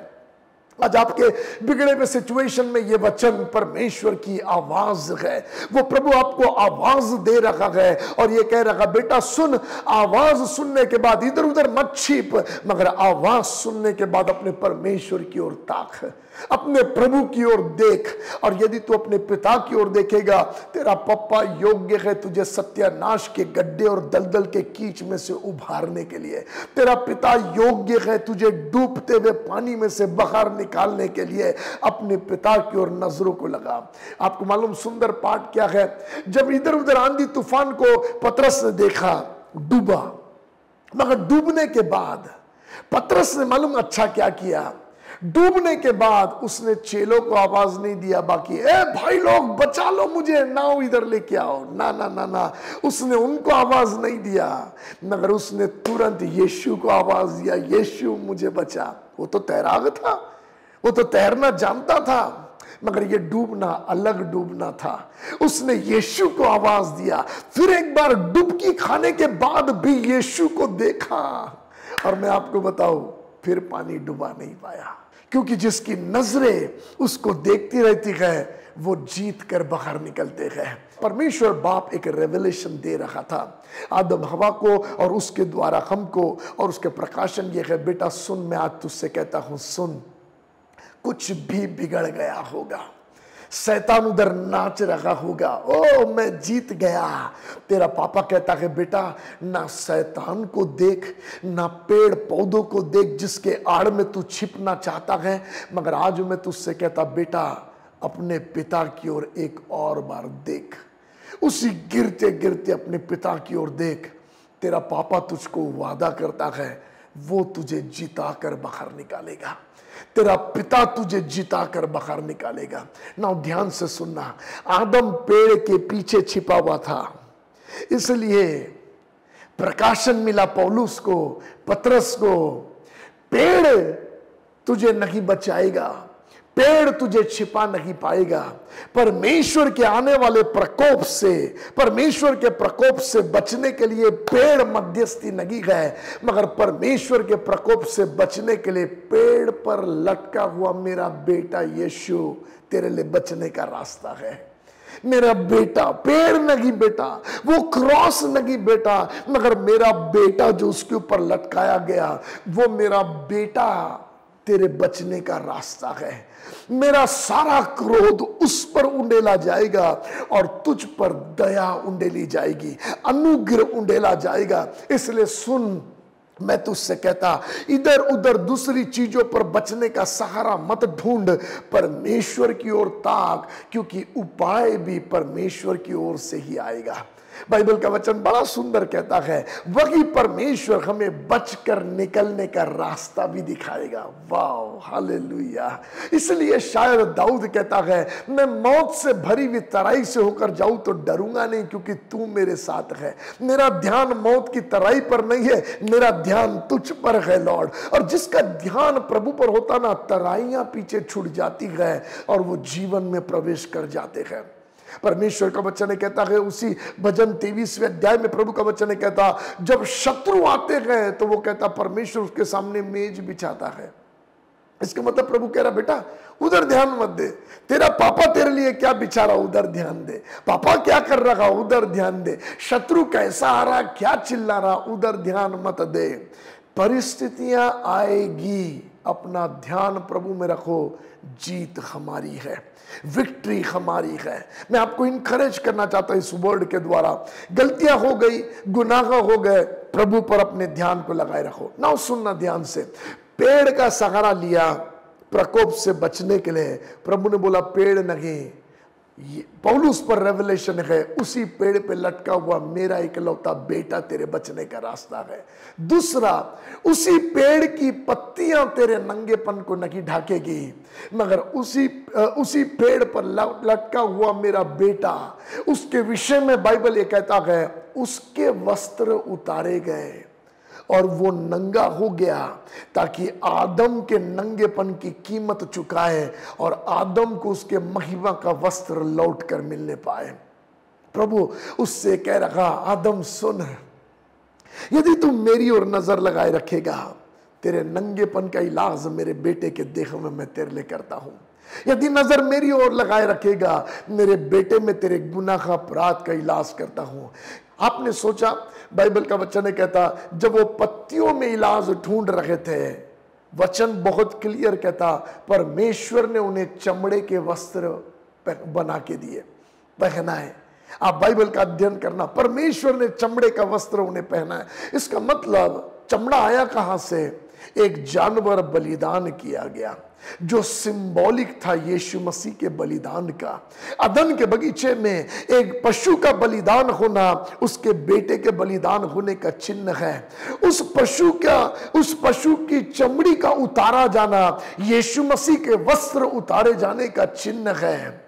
Speaker 1: आज आपके बिगड़े हुए सिचुएशन में ये वचन परमेश्वर की आवाज है। वो प्रभु आपको आवाज दे रहा है और ये कह रहा, बेटा सुन, आवाज सुनने के बाद इधर उधर मत छिप, मगर आवाज सुनने के बाद अपने परमेश्वर की ओर ताक, अपने प्रभु की ओर देख। और यदि तू अपने पिता की ओर देखेगा, तेरा पप्पा योग्य है तुझे सत्यानाश के गड्ढे और दलदल के कीच में से उभारने के लिए। तेरा पिता योग्य है तुझे डूबते हुए पानी में से बाहर निकालने के लिए। अपने पिता की ओर नजरों को लगा। आपको मालूम सुंदर पाठ क्या है? जब इधर उधर आंधी तूफान को पतरस ने देखा, डूबा, मगर डूबने के बाद पतरस ने मालूम अच्छा क्या किया? डूबने के बाद उसने चेलों को आवाज नहीं दिया, बाकी ए भाई लोग बचा लो मुझे, नाव इधर लेके आओ, ना ना ना ना, उसने उनको आवाज नहीं दिया, मगर उसने तुरंत यीशु को आवाज दिया, यीशु मुझे बचा। वो तो तैराक था, वो तो तैरना जानता था, मगर ये डूबना अलग डूबना था। उसने यीशु को आवाज दिया, फिर एक बार डुबकी खाने के बाद भी यीशु को देखा। और मैं आपको बताऊं, फिर पानी डुबा नहीं पाया, क्योंकि जिसकी नजरें उसको देखती रहती है, वो जीत कर बाहर निकलते हैं। परमेश्वर बाप एक रेवलेशन दे रहा था आदम हवा को और उसके द्वारा हमको, और उसके प्रकाशन ये है, बेटा सुन, मैं आज तुझसे कहता हूं, सुन, कुछ भी बिगड़ गया होगा, शैतान उधर नाच रहा होगा, ओ मैं जीत गया। तेरा पापा कहता है, बेटा ना शैतान को देख, ना पेड़ पौधों को देख जिसके आड़ में तू छिपना चाहता है, मगर आज मैं तुझसे कहता, बेटा अपने पिता की ओर एक और बार देख, उसी गिरते गिरते अपने पिता की ओर देख। तेरा पापा तुझको वादा करता है, वो तुझे जिता कर बाहर निकालेगा, तेरा पिता तुझे जिता कर बाहर निकालेगा। ना ध्यान से सुनना, आदम पेड़ के पीछे छिपा हुआ था, इसलिए प्रकाशन मिला पौलुस को, पतरस को, पेड़ तुझे नहीं बचाएगा, पेड़ तुझे छिपा नहीं पाएगा। परमेश्वर के आने वाले प्रकोप से, परमेश्वर के प्रकोप से बचने के लिए पेड़ मध्यस्थी नहीं है, मगर परमेश्वर के प्रकोप से बचने के लिए पेड़ पर लटका हुआ मेरा बेटा यीशु तेरे लिए बचने का रास्ता है। मेरा बेटा, पेड़ नहीं बेटा, वो क्रॉस नहीं बेटा, मगर मेरा बेटा जो उसके ऊपर लटकाया गया, वो मेरा बेटा तेरे बचने का रास्ता है। मेरा सारा क्रोध उस पर उंडेला जाएगा और तुझ पर दया उंडेली जाएगी, अनुग्रह उंडेला जाएगा। इसलिए सुन, मैं तुझसे कहता, इधर उधर दूसरी चीजों पर बचने का सहारा मत ढूंढ, परमेश्वर की ओर ताक, क्योंकि उपाय भी परमेश्वर की ओर से ही आएगा। बाइबल का वचन बड़ा सुंदर कहता है, वही परमेश्वर हमें बचकर निकलने का रास्ता भी दिखाएगा। वाह, हालेलुया। इसलिए शायद दाऊद कहता है, मैं मौत से भरी हुई तराई से होकर जाऊं तो डरूंगा नहीं, क्योंकि तू मेरे साथ है। मेरा ध्यान मौत की तराई पर नहीं है, मेरा ध्यान तुझ पर है लॉर्ड। और जिसका ध्यान प्रभु पर होता ना, तराइयां पीछे छूट जाती है और वो जीवन में प्रवेश कर जाते हैं। परमेश्वर का वचन कहता है, उसी भजन 23वें अध्याय में प्रभु का वचन कहता, जब शत्रु आते हैं तो वो कहता परमेश्वर उसके सामने मेज बिछाता है। इसका मतलब प्रभु कह रहा, बेटा उधर ध्यान मत दे, तेरा पापा तेरे लिए क्या बिछा रहा उधर ध्यान दे, पापा क्या कर रहा उधर ध्यान दे, शत्रु कैसा आ रहा, क्या चिल्ला रहा, उधर ध्यान मत दे। परिस्थितियां आएगी, अपना ध्यान प्रभु में रखो, जीत हमारी है, विक्ट्री हमारी है। मैं आपको इनकरेज करना चाहता हूं इस वर्ड के द्वारा। गलतियां हो गई, गुनाह हो गए, प्रभु पर अपने ध्यान को लगाए रखो। ना सुनना ध्यान से, पेड़ का सहारा लिया प्रकोप से बचने के लिए। प्रभु ने बोला पेड़ नहीं, पौलुस पर रेवलेशन है, उसी पेड़ पे लटका हुआ मेरा इकलौता बेटा तेरे बचने का रास्ता है। दूसरा, उसी पेड़ की पत्तियां तेरे नंगेपन को नहीं ढाकेगी, मगर उसी पेड़ पर लटका हुआ मेरा बेटा, उसके विषय में बाइबल ये कहता है, उसके वस्त्र उतारे गए और वो नंगा हो गया, ताकि आदम के नंगेपन की कीमत चुकाए और आदम को उसके महिमा का वस्त्र लौट कर मिलने पाए। प्रभु उससे कह रहा, आदम सुन, यदि तू मेरी ओर नजर लगाए रखेगा, तेरे नंगेपन का इलाज मेरे बेटे के देह में मैं तेरे लिए करता हूं। यदि नजर मेरी ओर लगाए रखेगा, मेरे बेटे में तेरे गुनाह अपराध का इलाज करता हूं। आपने सोचा, बाइबल का वचन कहता, जब वो पत्तियों में इलाज ढूंढ रहे थे, वचन बहुत क्लियर कहता, परमेश्वर ने उन्हें चमड़े के वस्त्र बना के दिए, पहनाए। आप बाइबल का अध्ययन करना, परमेश्वर ने चमड़े का वस्त्र उन्हें पहनाया। इसका मतलब चमड़ा आया कहां से? एक जानवर बलिदान किया गया, जो सिंबॉलिक था यीशु मसीह के बलिदान का। अदन के बगीचे में एक पशु का बलिदान होना उसके बेटे के बलिदान होने का चिन्ह है। उस पशु की चमड़ी का उतारा जाना यीशु मसीह के वस्त्र उतारे जाने का चिन्ह है।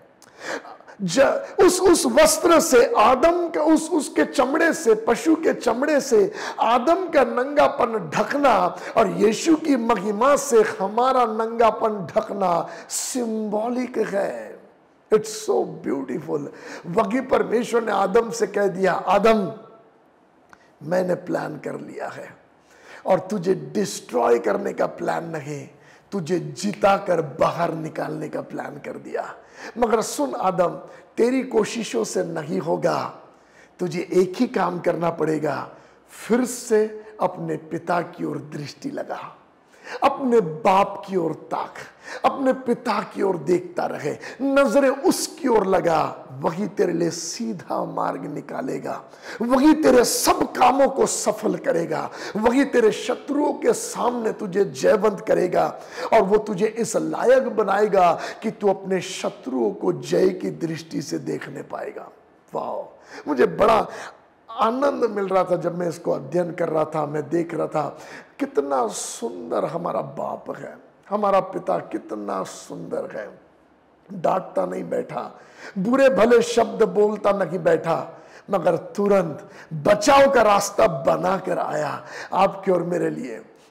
Speaker 1: उस वस्त्र से आदम के उसके चमड़े से, पशु के चमड़े से आदम का नंगापन ढकना और यीशु की महिमा से हमारा नंगापन ढकना सिंबॉलिक है। It's so beautiful. वही परमेश्वर ने आदम से कह दिया, आदम मैंने प्लान कर लिया है और तुझे डिस्ट्रॉय करने का प्लान नहीं, तुझे जिता कर बाहर निकालने का प्लान कर दिया। मगर सुन आदम, तेरी कोशिशों से नहीं होगा, तुझे एक ही काम करना पड़ेगा, फिर से अपने पिता की ओर दृष्टि लगा, अपने बाप की ओर ताक, अपने पिता की ओर देखता रहे, नजरें उसकी ओर लगा। वही तेरे लिए सीधा मार्ग निकालेगा, वही तेरे सब कामों को सफल करेगा, वही तेरे शत्रुओं के सामने तुझे जयवंत करेगा और वो तुझे इस लायक बनाएगा कि तू अपने शत्रुओं को जय की दृष्टि से देखने पाएगा। वाह, मुझे बड़ा आनंद मिल रहा था जब मैं इसको अध्ययन कर रहा था। मैं देख रहा था कितना सुंदर हमारा बाप है, हमारा पिता कितना सुंदर है। डांटता नहीं बैठा, बुरे भले शब्द बोलता नहीं बैठा, मगर तुरंत बचाव का रास्ता बनाकर आया आपके और मेरे लिए।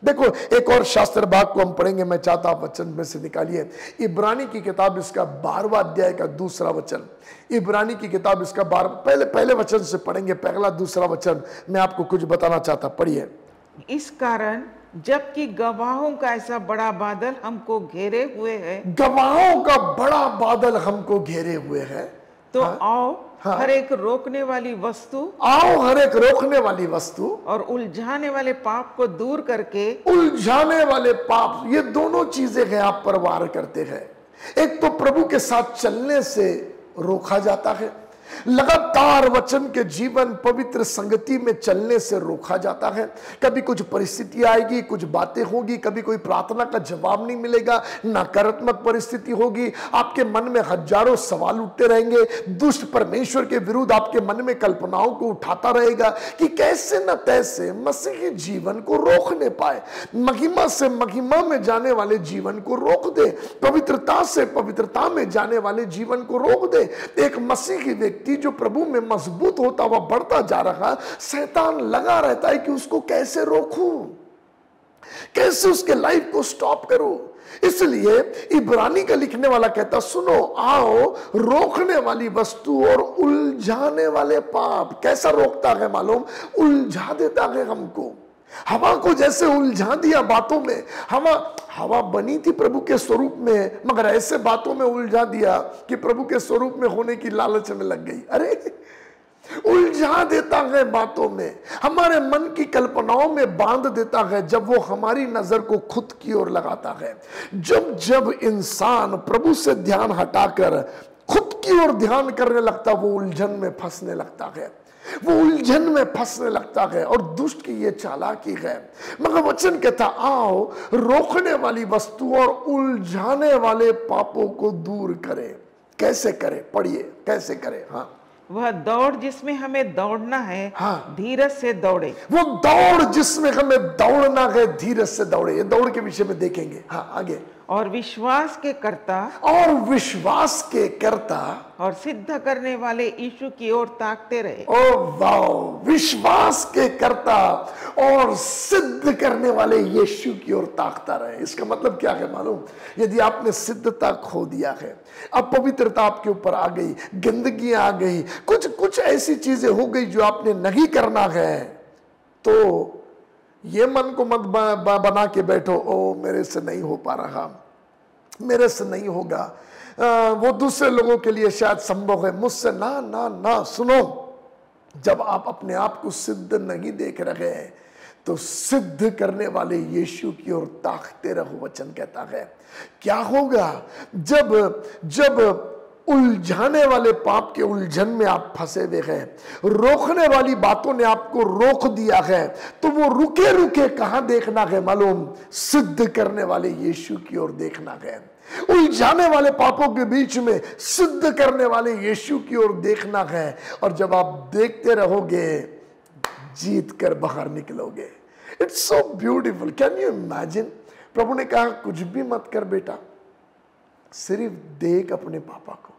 Speaker 1: देखो एक और शास्त्र भाग को हम पढ़ेंगे, मैं चाहता आप वचन में से निकालिए। इब्रानी की किताब इसका 12वां अध्याय का दूसरा वचन। इब्रानी की किताब इसका पहले वचन से पढ़ेंगे, पहला दूसरा वचन मैं आपको कुछ बताना चाहता, पढ़िए।
Speaker 2: इस कारण जबकि गवाहों का ऐसा बड़ा बादल हमको घेरे हुए है,
Speaker 1: गवाहों का बड़ा बादल हमको घेरे हुए है,
Speaker 2: तो आओ हर एक रोकने वाली वस्तु,
Speaker 1: आओ हर एक रोकने वाली वस्तु
Speaker 2: और उलझाने वाले पाप को दूर करके,
Speaker 1: उलझाने वाले पाप, ये दोनों चीजें हैं आप पर वार करते हैं। एक तो प्रभु के साथ चलने से रोका जाता है, लगातार वचन के जीवन पवित्र संगति में चलने से रोका जाता है। कभी कुछ परिस्थिति आएगी, कुछ बातें होगी, कभी कोई प्रार्थना का जवाब नहीं मिलेगा, नकारात्मक परिस्थिति होगी, आपके मन में हजारों सवाल उठते रहेंगे, दुष्ट परमेश्वर के विरुद्ध आपके मन में कल्पनाओं को उठाता रहेगा कि कैसे न तैसे मसीही जीवन को रोक नहीं पाए, महिमा से महिमा में जाने वाले जीवन को रोक दे, पवित्रता से पवित्रता में जाने वाले जीवन को रोक दे। एक मसीही व्यक्ति जो प्रभु में मजबूत होता हुआ बढ़ता जा रहा, शैतान लगा रहता है कि उसको कैसे रोकूं, कैसे उसके लाइफ को स्टॉप करूं। इसलिए इब्रानी का लिखने वाला कहता, सुनो, आओ रोकने वाली वस्तु और उलझाने वाले पाप। कैसा रोकता है मालूम? उलझा देता है हमको। हवा को जैसे उलझा दिया बातों में, हवा बनी थी प्रभु के स्वरूप में, मगर ऐसे बातों में उलझा दिया कि प्रभु के स्वरूप में होने की लालच में लग गई। अरे उलझा देता है बातों में, हमारे मन की कल्पनाओं में बांध देता है, जब वो हमारी नजर को खुद की ओर लगाता है। जब जब इंसान प्रभु से ध्यान हटाकर खुद की ओर ध्यान करने लगता, वो उलझन में फंसने लगता है, वो उलझन में फंसने लगता है। और दुष्ट की ये चालाकी है। मगर वचन कहता, आओ रोकने वाली वस्तु और उलझाने वाले पापों को दूर करे। कैसे करे? पढ़िए, कैसे करे? हाँ,
Speaker 2: वह दौड़ जिसमें हमें दौड़ना है,
Speaker 1: हाँ,
Speaker 2: धीरज से दौड़े।
Speaker 1: वो दौड़ जिसमें हमें दौड़ना है, धीरज से दौड़े। ये दौड़ के विषय में देखेंगे। हाँ, आगे।
Speaker 2: और विश्वास के कर्ता,
Speaker 1: और विश्वास के कर्ता
Speaker 2: और सिद्ध करने वाले यीशु की ओर ताकते रहे।
Speaker 1: ओ वाओ, विश्वास के कर्ता और सिद्ध करने वाले यीशु की ओर ताकता रहे। इसका मतलब क्या है मालूम? यदि आपने सिद्धता खो दिया है, अब पवित्रता आपके ऊपर आ गई, गंदगी आ गई, कुछ ऐसी चीजें हो गई जो आपने नहीं करना है, तो ये मन को मत बना के बैठो, ओ मेरे से नहीं हो पा रहा, मेरे से नहीं होगा, वो दूसरे लोगों के लिए शायद संभव है, मुझसे ना ना ना। सुनो, जब आप अपने आप को सिद्ध नहीं देख रहे हैं, तो सिद्ध करने वाले यीशु की ओर ताकते रहो। वचन कहता है क्या होगा जब उलझाने वाले पाप के उलझन में आप फंसे हुए हैं, रोकने वाली बातों ने आपको रोक दिया है, तो वो रुके रुके कहां देखना है मालूम? सिद्ध करने वाले यीशु की ओर देखना है। उलझाने वाले पापों के बीच में सिद्ध करने वाले यीशु की ओर देखना है। और जब आप देखते रहोगे, जीत कर बाहर निकलोगे। It's so beautiful. Can you imagine? प्रभु ने कहा कुछ भी मत कर बेटा, सिर्फ देख अपने पापा को,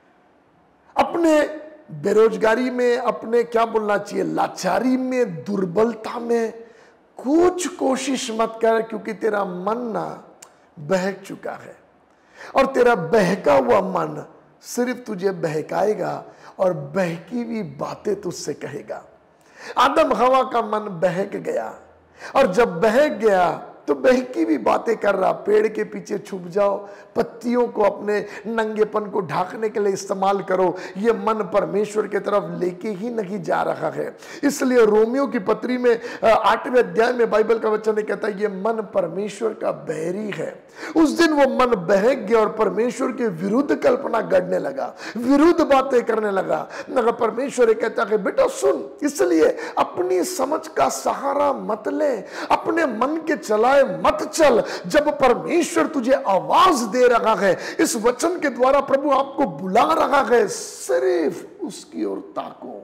Speaker 1: अपने बेरोजगारी में, अपने क्या बोलना चाहिए, लाचारी में, दुर्बलता में कुछ कोशिश मत कर, क्योंकि तेरा मन ना बहक चुका है। और तेरा बहका हुआ मन सिर्फ तुझे बहकाएगा और बहकी हुई बातें तुझसे कहेगा। आदम हवा का मन बहक गया, और जब बहक गया तो बहकी भी बातें कर रहा। पेड़ के पीछे छुप जाओ, पत्तियों को अपने नंगेपन को ढांकने के लिए इस्तेमाल करो। ये मन परमेश्वर की तरफ लेके ही नहीं जा रहा है। इसलिए रोमियो की पत्री में 8वें अध्याय में बाइबल का वचन कहता है, ये मन परमेश्वर का बैरी है। उस दिन वो मन बहक गया और परमेश्वर के विरुद्ध कल्पना गढ़ने लगा, विरुद्ध बातें करने लगा। मगर परमेश्वर कहता है बेटा सुन, इसलिए अपनी समझ का सहारा मत ले, अपने मन के चलाए मत चल। जब परमेश्वर तुझे आवाज दे रहा है, इस वचन के द्वारा प्रभु आपको बुला रहा है, सिर्फ उसकी ओर ताको।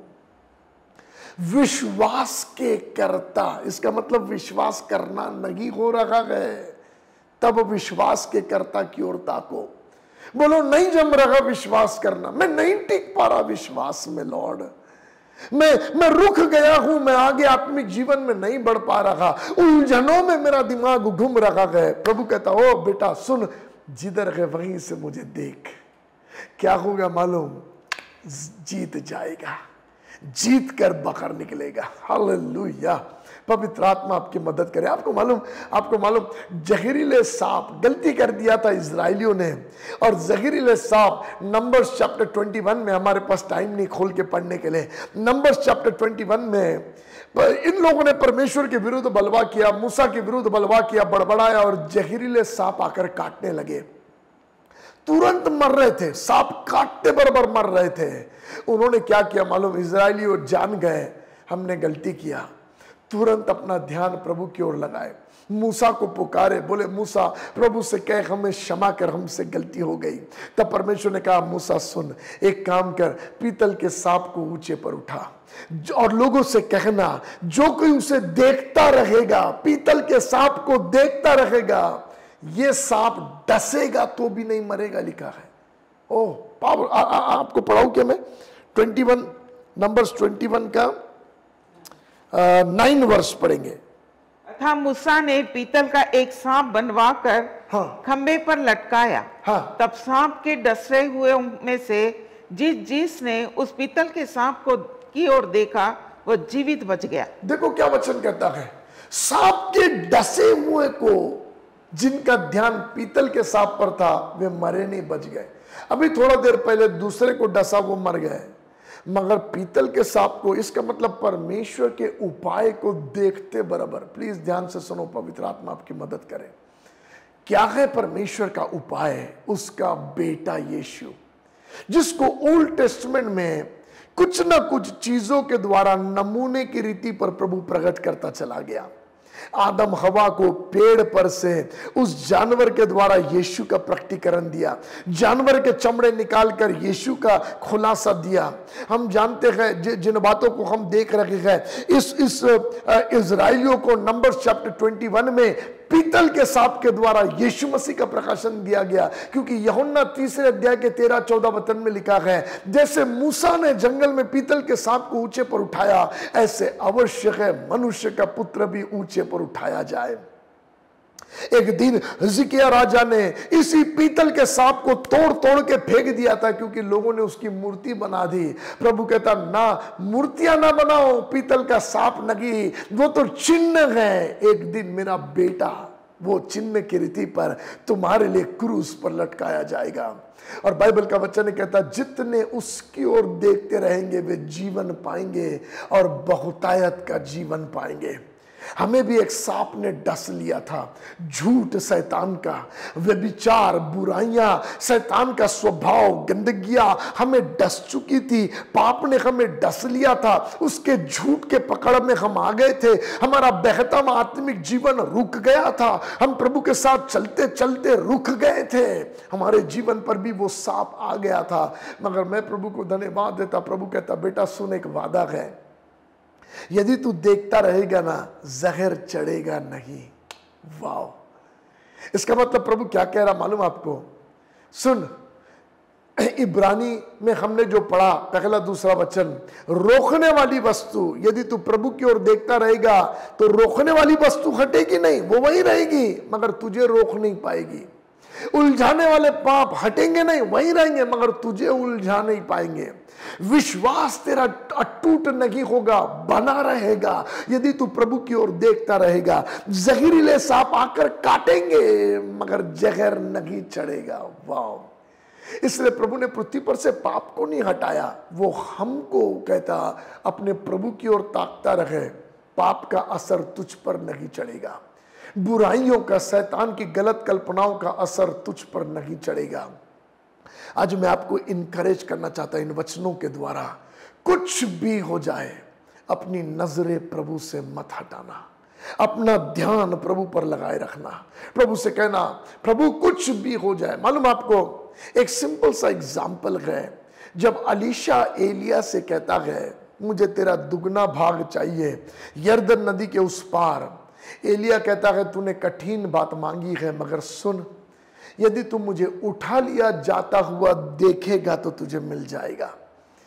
Speaker 1: विश्वास के करता, इसका मतलब विश्वास करना नहीं हो रहा है, तब विश्वास के कर्ता की ओर ताको। बोलो नहीं जम रहा विश्वास करना, मैं नहीं टिक पा रहा विश्वास में लॉर्ड, मैं रुक गया हूं, मैं आगे आत्मिक जीवन में नहीं बढ़ पा रहा, उलझनों में मेरा दिमाग घूम रहा है। प्रभु कहता, ओ बेटा सुन, जिधर है वहीं से मुझे देख। क्या होगा मालूम? जीत जाएगा, जीत कर बाहर निकलेगा। हालेलुया। पवित्र आत्मा आपकी मदद करे। आपको मालूम जहरीले सांप, गलती कर दिया था इजरायलियों ने, और जहरीले सांप नंबर्स चैप्टर 21 में, हमारे पास टाइम नहीं खोल के पढ़ने के लिए, नंबर्स चैप्टर 21 में इन लोगों ने परमेश्वर के विरुद्ध बलवा किया, मूसा के विरुद्ध बलवा किया, बड़बड़ाया, और जहरीले सांप आकर काटने लगे। तुरंत मर रहे थे, सांप काटते बराबर मर रहे थे। उन्होंने क्या किया मालूम? इजरायली और जान गए हमने गलती किया, तुरंत अपना ध्यान प्रभु की ओर लगाए, मूसा को पुकारे, बोले मूसा प्रभु से कह हमें क्षमा कर, हमसे गलती हो गई। तब परमेश्वर ने कहा, मूसा सुन, एक काम कर, पीतल के सांप को ऊंचे पर उठा और लोगों से कहना, जो कोई उसे देखता रहेगा, पीतल के सांप को देखता रहेगा, ये सांप डसेगा तो भी नहीं मरेगा, लिखा है। Oh power. आपको पढ़ाऊं क्या मैं? 21 नंबर्स 21 का 9 वर्ष पढ़ेंगे।
Speaker 2: अतः मूसा ने पीतल का एक सांप बनवाकर खंबे पर लटकाया। तब सांप के डसे हुए में से जिसने उस पीतल के सांप को की ओर देखा, वो जीवित बच गया।
Speaker 1: देखो क्या वचन कहता है, सांप के डसे हुए को, जिनका ध्यान पीतल के सांप पर था, वे मरे नहीं, बच गए। अभी थोड़ा देर पहले दूसरे को डसा, वो मर गए, मगर पीतल के सांप को, इसका मतलब परमेश्वर के उपाय को देखते बराबर। प्लीज ध्यान से सुनो, पवित्र आत्मा आपकी मदद करे। क्या है परमेश्वर का उपाय? उसका बेटा यीशु, जिसको ओल्ड टेस्टमेंट में कुछ ना कुछ चीजों के द्वारा नमूने की रीति पर प्रभु प्रकट करता चला गया। आदम हवा को पेड़ पर से उस जानवर के द्वारा यीशु का प्रकटीकरण दिया, जानवर के चमड़े निकालकर यीशु का खुलासा दिया। हम जानते हैं जिन बातों को हम देख रहे हैं, इस इजराइलियों को नंबर्स चैप्टर 21 में पीतल के सांप के द्वारा यीशु मसीह का प्रकाशन दिया गया, क्योंकि यूहन्ना 3 अध्याय के 13-14 वचन में लिखा है, जैसे मूसा ने जंगल में पीतल के सांप को ऊंचे पर उठाया, ऐसे आवश्यक है मनुष्य का पुत्र भी ऊंचे पर उठाया जाए। एक दिन हिजकिय्याह राजा ने इसी पीतल के सांप को तोड़ तोड़ के फेंक दिया था, क्योंकि लोगों ने उसकी मूर्ति बना दी। प्रभु कहता, ना, मूर्तियां ना बनाओ, पीतल का सांप नहीं, वो तो चिन्ह है। एक दिन मेरा बेटा वो चिन्ह की रीति पर तुम्हारे लिए क्रूस पर लटकाया जाएगा। और बाइबल का वचन कहता, जितने उसकी ओर देखते रहेंगे वे जीवन पाएंगे और बहुतायत का जीवन पाएंगे। हमें भी एक सांप ने डस लिया था, झूठ शैतान का, व्यभिचार, बुराइयां, शैतान का स्वभाव, गंदगियां हमें डस चुकी थी। पाप ने हमें डस लिया था, उसके झूठ के पकड़ में हम आ गए थे। हमारा बहता आत्मिक जीवन रुक गया था, हम प्रभु के साथ चलते चलते रुक गए थे, हमारे जीवन पर भी वो सांप आ गया था। मगर मैं प्रभु को धन्यवाद देता, प्रभु कहता, बेटा सुन, एक वादा है, यदि तू देखता रहेगा ना, जहर चढ़ेगा नहीं। वाह। इसका मतलब प्रभु क्या कह रहा मालूम आपको? सुन, इब्रानी में हमने जो पढ़ा, पहला दूसरा वचन, रोकने वाली वस्तु, यदि तू प्रभु की ओर देखता रहेगा तो रोकने वाली वस्तु हटेगी नहीं, वो वही रहेगी, मगर तुझे रोक नहीं पाएगी। उलझाने वाले पाप हटेंगे नहीं, वहीं रहेंगे, मगर तुझे उलझा नहीं पाएंगे। विश्वास तेरा अटूट नहीं होगा, बना रहेगा यदि तू प्रभु की ओर देखता रहेगा। जहरीले सांप आकर काटेंगे मगर जहर नहीं चढ़ेगा। वाह। इसलिए प्रभु ने पृथ्वी पर से पाप को नहीं हटाया, वो हमको कहता अपने प्रभु की ओर ताकता रहे, पाप का असर तुझ पर नहीं चढ़ेगा, बुराइयों का, शैतान की गलत कल्पनाओं का असर तुझ पर नहीं चढ़ेगा। आज मैं आपको इनकरेज करना चाहता हूं इन वचनों के द्वारा, कुछ भी हो जाए अपनी नजरें प्रभु से मत हटाना, अपना ध्यान प्रभु पर लगाए रखना, प्रभु से कहना, प्रभु कुछ भी हो जाए। मालूम आपको एक सिंपल सा एग्जाम्पल है, जब अलीशा एलिया से कहता है मुझे तेरा दुगना भाग चाहिए यरदन नदी के उस पार, एलिया कहता है तूने कठिन बात मांगी है, मगर सुन, यदि तू मुझे उठा लिया जाता हुआ देखेगा तो तुझे मिल जाएगा।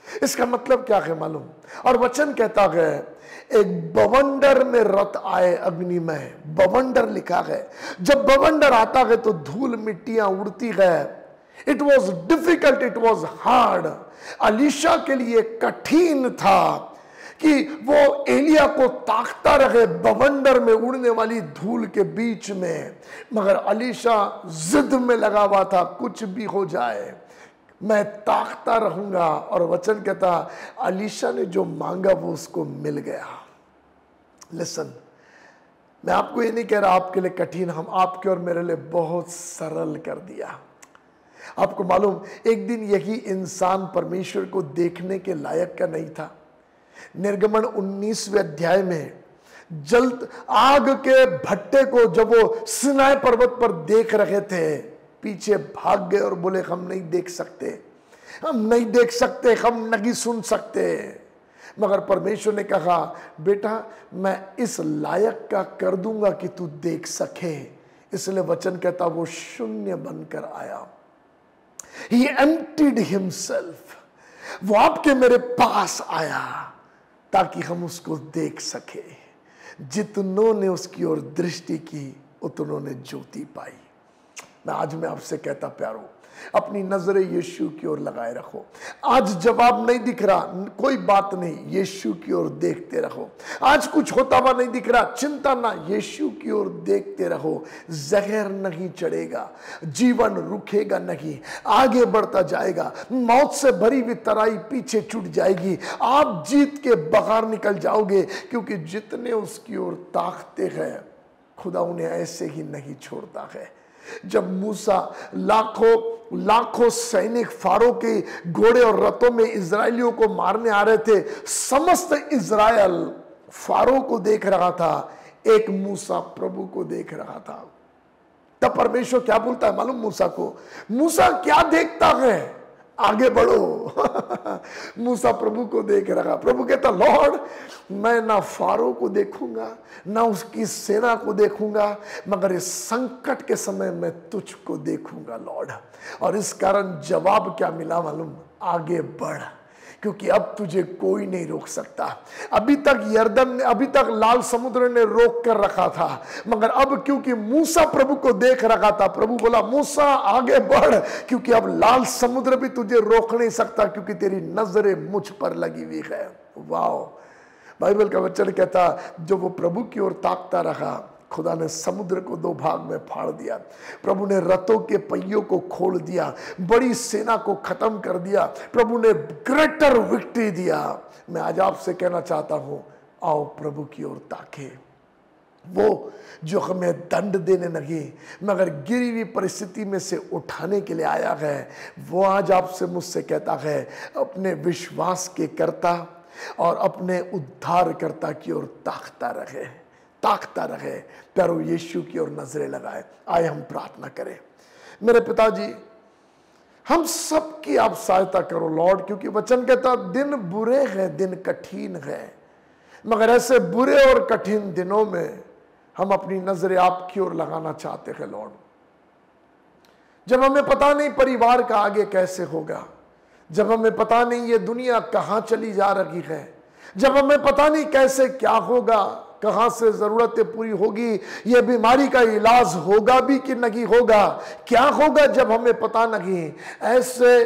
Speaker 1: इसका मतलब क्या है मालूम? और वचन कहता है एक बवंडर में रथ आए अग्निमय, बवंडर लिखा है। जब बवंडर आता है तो धूल मिट्टियां उड़ती है। It was difficult, it was hard. Alisha के लिए कठिन था कि वो एलिया को ताकता रहे बवंडर में उड़ने वाली धूल के बीच में, मगर अलीशा जिद में लगा हुआ था, कुछ भी हो जाए मैं ताकता रहूंगा। और वचन कहता अलीशा ने जो मांगा वो उसको मिल गया। लिसन, मैं आपको ये नहीं कह रहा आपके लिए कठिन, हम आपके और मेरे लिए बहुत सरल कर दिया। आपको मालूम, एक दिन यही इंसान परमेश्वर को देखने के लायक का नहीं था। निर्गमन 19वें अध्याय में जलत आग के भट्टे को जब वो सिनाई पर्वत पर देख रहे थे, पीछे भाग गए और बोले हम नहीं देख सकते, हम नहीं देख सकते, हम नहीं सुन सकते। मगर परमेश्वर ने कहा बेटा मैं इस लायक का कर दूंगा कि तू देख सके। इसलिए वचन कहता वो शून्य बनकर आया। He emptied himself, वो आपके मेरे पास आया ताकि हम उसको देख सके। जितनों ने उसकी ओर दृष्टि की उतनों ने ज्योति पाई। मैं आपसे कहता प्यारो, अपनी नजरें यीशु की ओर लगाए रखो। आज जवाब नहीं दिख रहा, कोई बात नहीं, यीशु की ओर देखते रहो। आज कुछ होता हुआ नहीं दिख रहा, चिंता ना, यीशु की ओर देखते रहो। जहर नहीं चढ़ेगा, जीवन रुकेगा नहीं, आगे बढ़ता जाएगा। मौत से भरी हुई तराई पीछे छूट जाएगी, आप जीत के बाहर निकल जाओगे, क्योंकि जितने उसकी ओर ताकते हैं खुदा उन्हें ऐसे ही नहीं छोड़ता है। जब मूसा लाखों सैनिक फारो के घोड़े और रथों में इजरायलियों को मारने आ रहे थे, समस्त इजराइल फारो को देख रहा था, एक मूसा प्रभु को देख रहा था। तब परमेश्वर क्या बोलता है मालूम मूसा को? मूसा क्या देखता है, आगे बढ़ो। मूसा प्रभु को देख रहा। प्रभु कहता लॉर्ड मैं ना फारो को देखूंगा ना उसकी सेना को देखूंगा, मगर इस संकट के समय मैं तुझको देखूंगा लॉर्ड। और इस कारण जवाब क्या मिला मालूम? आगे बढ़, क्योंकि अब तुझे कोई नहीं रोक सकता। अभी तक लाल समुद्र ने रोक कर रखा था, मगर अब क्योंकि मूसा प्रभु को देख रखा था, प्रभु बोला मूसा आगे बढ़, क्योंकि अब लाल समुद्र भी तुझे रोक नहीं सकता, क्योंकि तेरी नजरें मुझ पर लगी हुई है। वाह, बाइबल का वचन कहता जो वो प्रभु की ओर ताकता रहा, खुदा ने समुद्र को दो भाग में फाड़ दिया। प्रभु ने रथों के पहियों को खोल दिया, बड़ी सेना को खत्म कर दिया। प्रभु ने ग्रेटर विक्ट्री दिया। मैं आज आपसे कहना चाहता हूं, आओ प्रभु की ओर ताके। वो जो हमें दंड देने लगी मगर गिरी हुई परिस्थिति में से उठाने के लिए आया है, वो आज आपसे मुझसे कहता है अपने विश्वास के कर्ता और अपने उद्धारकर्ता की ओर ताकता रहे। प्यारो यीशु की ओर नजरें लगाए। आए हम प्रार्थना करें। मेरे पिताजी, हम सब की आप सहायता करो लॉर्ड, क्योंकि वचन कहता दिन बुरे हैं, दिन कठिन है, मगर ऐसे बुरे और कठिन दिनों में हम अपनी नजरें आपकी ओर लगाना चाहते हैं लॉर्ड। जब हमें पता नहीं परिवार का आगे कैसे होगा, जब हमें पता नहीं ये दुनिया कहां चली जा रही है, जब हमें पता नहीं कैसे क्या होगा, कहां से जरूरतें पूरी होगी, ये बीमारी का इलाज होगा भी कि नहीं होगा, क्या होगा जब हमें पता नहीं, ऐसे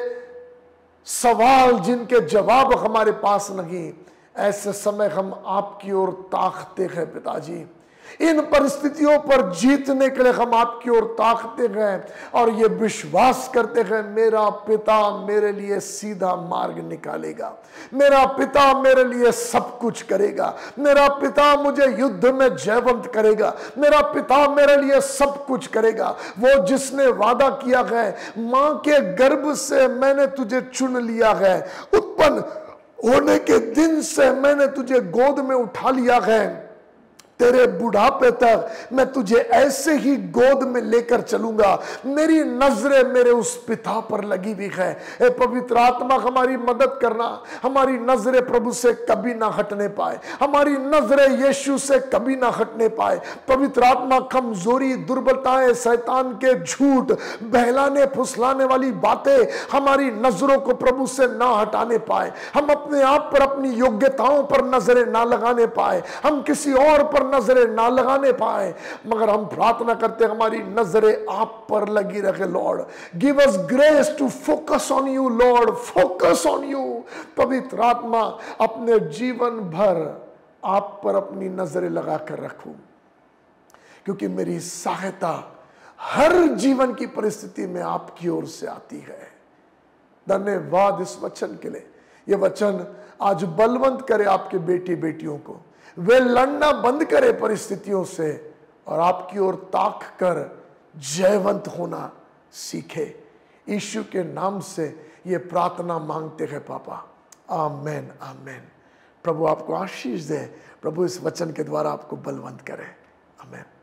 Speaker 1: सवाल जिनके जवाब हमारे पास नहीं, ऐसे समय हम आपकी ओर ताकते हैं पिताजी। इन परिस्थितियों पर जीतने के लिए हम आपकी ओर ताकते हैं और ये विश्वास करते हैं मेरा पिता मेरे लिए सीधा मार्ग निकालेगा, मेरा पिता मेरे लिए सब कुछ करेगा, मेरा पिता मुझे युद्ध में जयवंत करेगा, मेरा पिता मेरे लिए सब कुछ करेगा। वो जिसने वादा किया है, मां के गर्भ से मैंने तुझे चुन लिया है, उत्पन्न होने के दिन से मैंने तुझे गोद में उठा लिया है, तेरे बुढ़ापे तक मैं तुझे ऐसे ही गोद में लेकर चलूंगा। मेरी नजरें मेरे उस पिता पर लगी हुई है। ए पवित्र आत्मा हमारी मदद करना, हमारी नजरें प्रभु से कभी ना हटने पाए, हमारी नजरें यीशु से कभी ना हटने पाए। पवित्र आत्मा कमजोरी, दुर्बलताएं, शैतान के झूठ, बहलाने फुसलाने वाली बातें हमारी नजरों को प्रभु से ना हटाने पाए। हम अपने आप पर, अपनी योग्यताओं पर नजरें ना लगाने पाए, हम किसी और पर नजरें ना लगाने पाए, मगर हम प्रार्थना करते हमारी नजरें आप पर लगी रखे। Lord give us grace to focus on you, lord focus on you. पवित्र आत्मा अपने जीवन भर आप पर अपनी नजरें लगाकर रखूं, क्योंकि मेरी सहायता हर जीवन की परिस्थिति में आपकी ओर से आती है। धन्यवाद इस वचन के लिए। यह वचन आज बलवंत करे आपके बेटी बेटियों को, वे लड़ना बंद करे परिस्थितियों से और आपकी ओर ताक कर जयवंत होना सीखे। यीशु के नाम से ये प्रार्थना मांगते हैं पापा, आमेन आमेन। प्रभु आपको आशीष दे, प्रभु इस वचन के द्वारा आपको बलवंत करे, आमेन।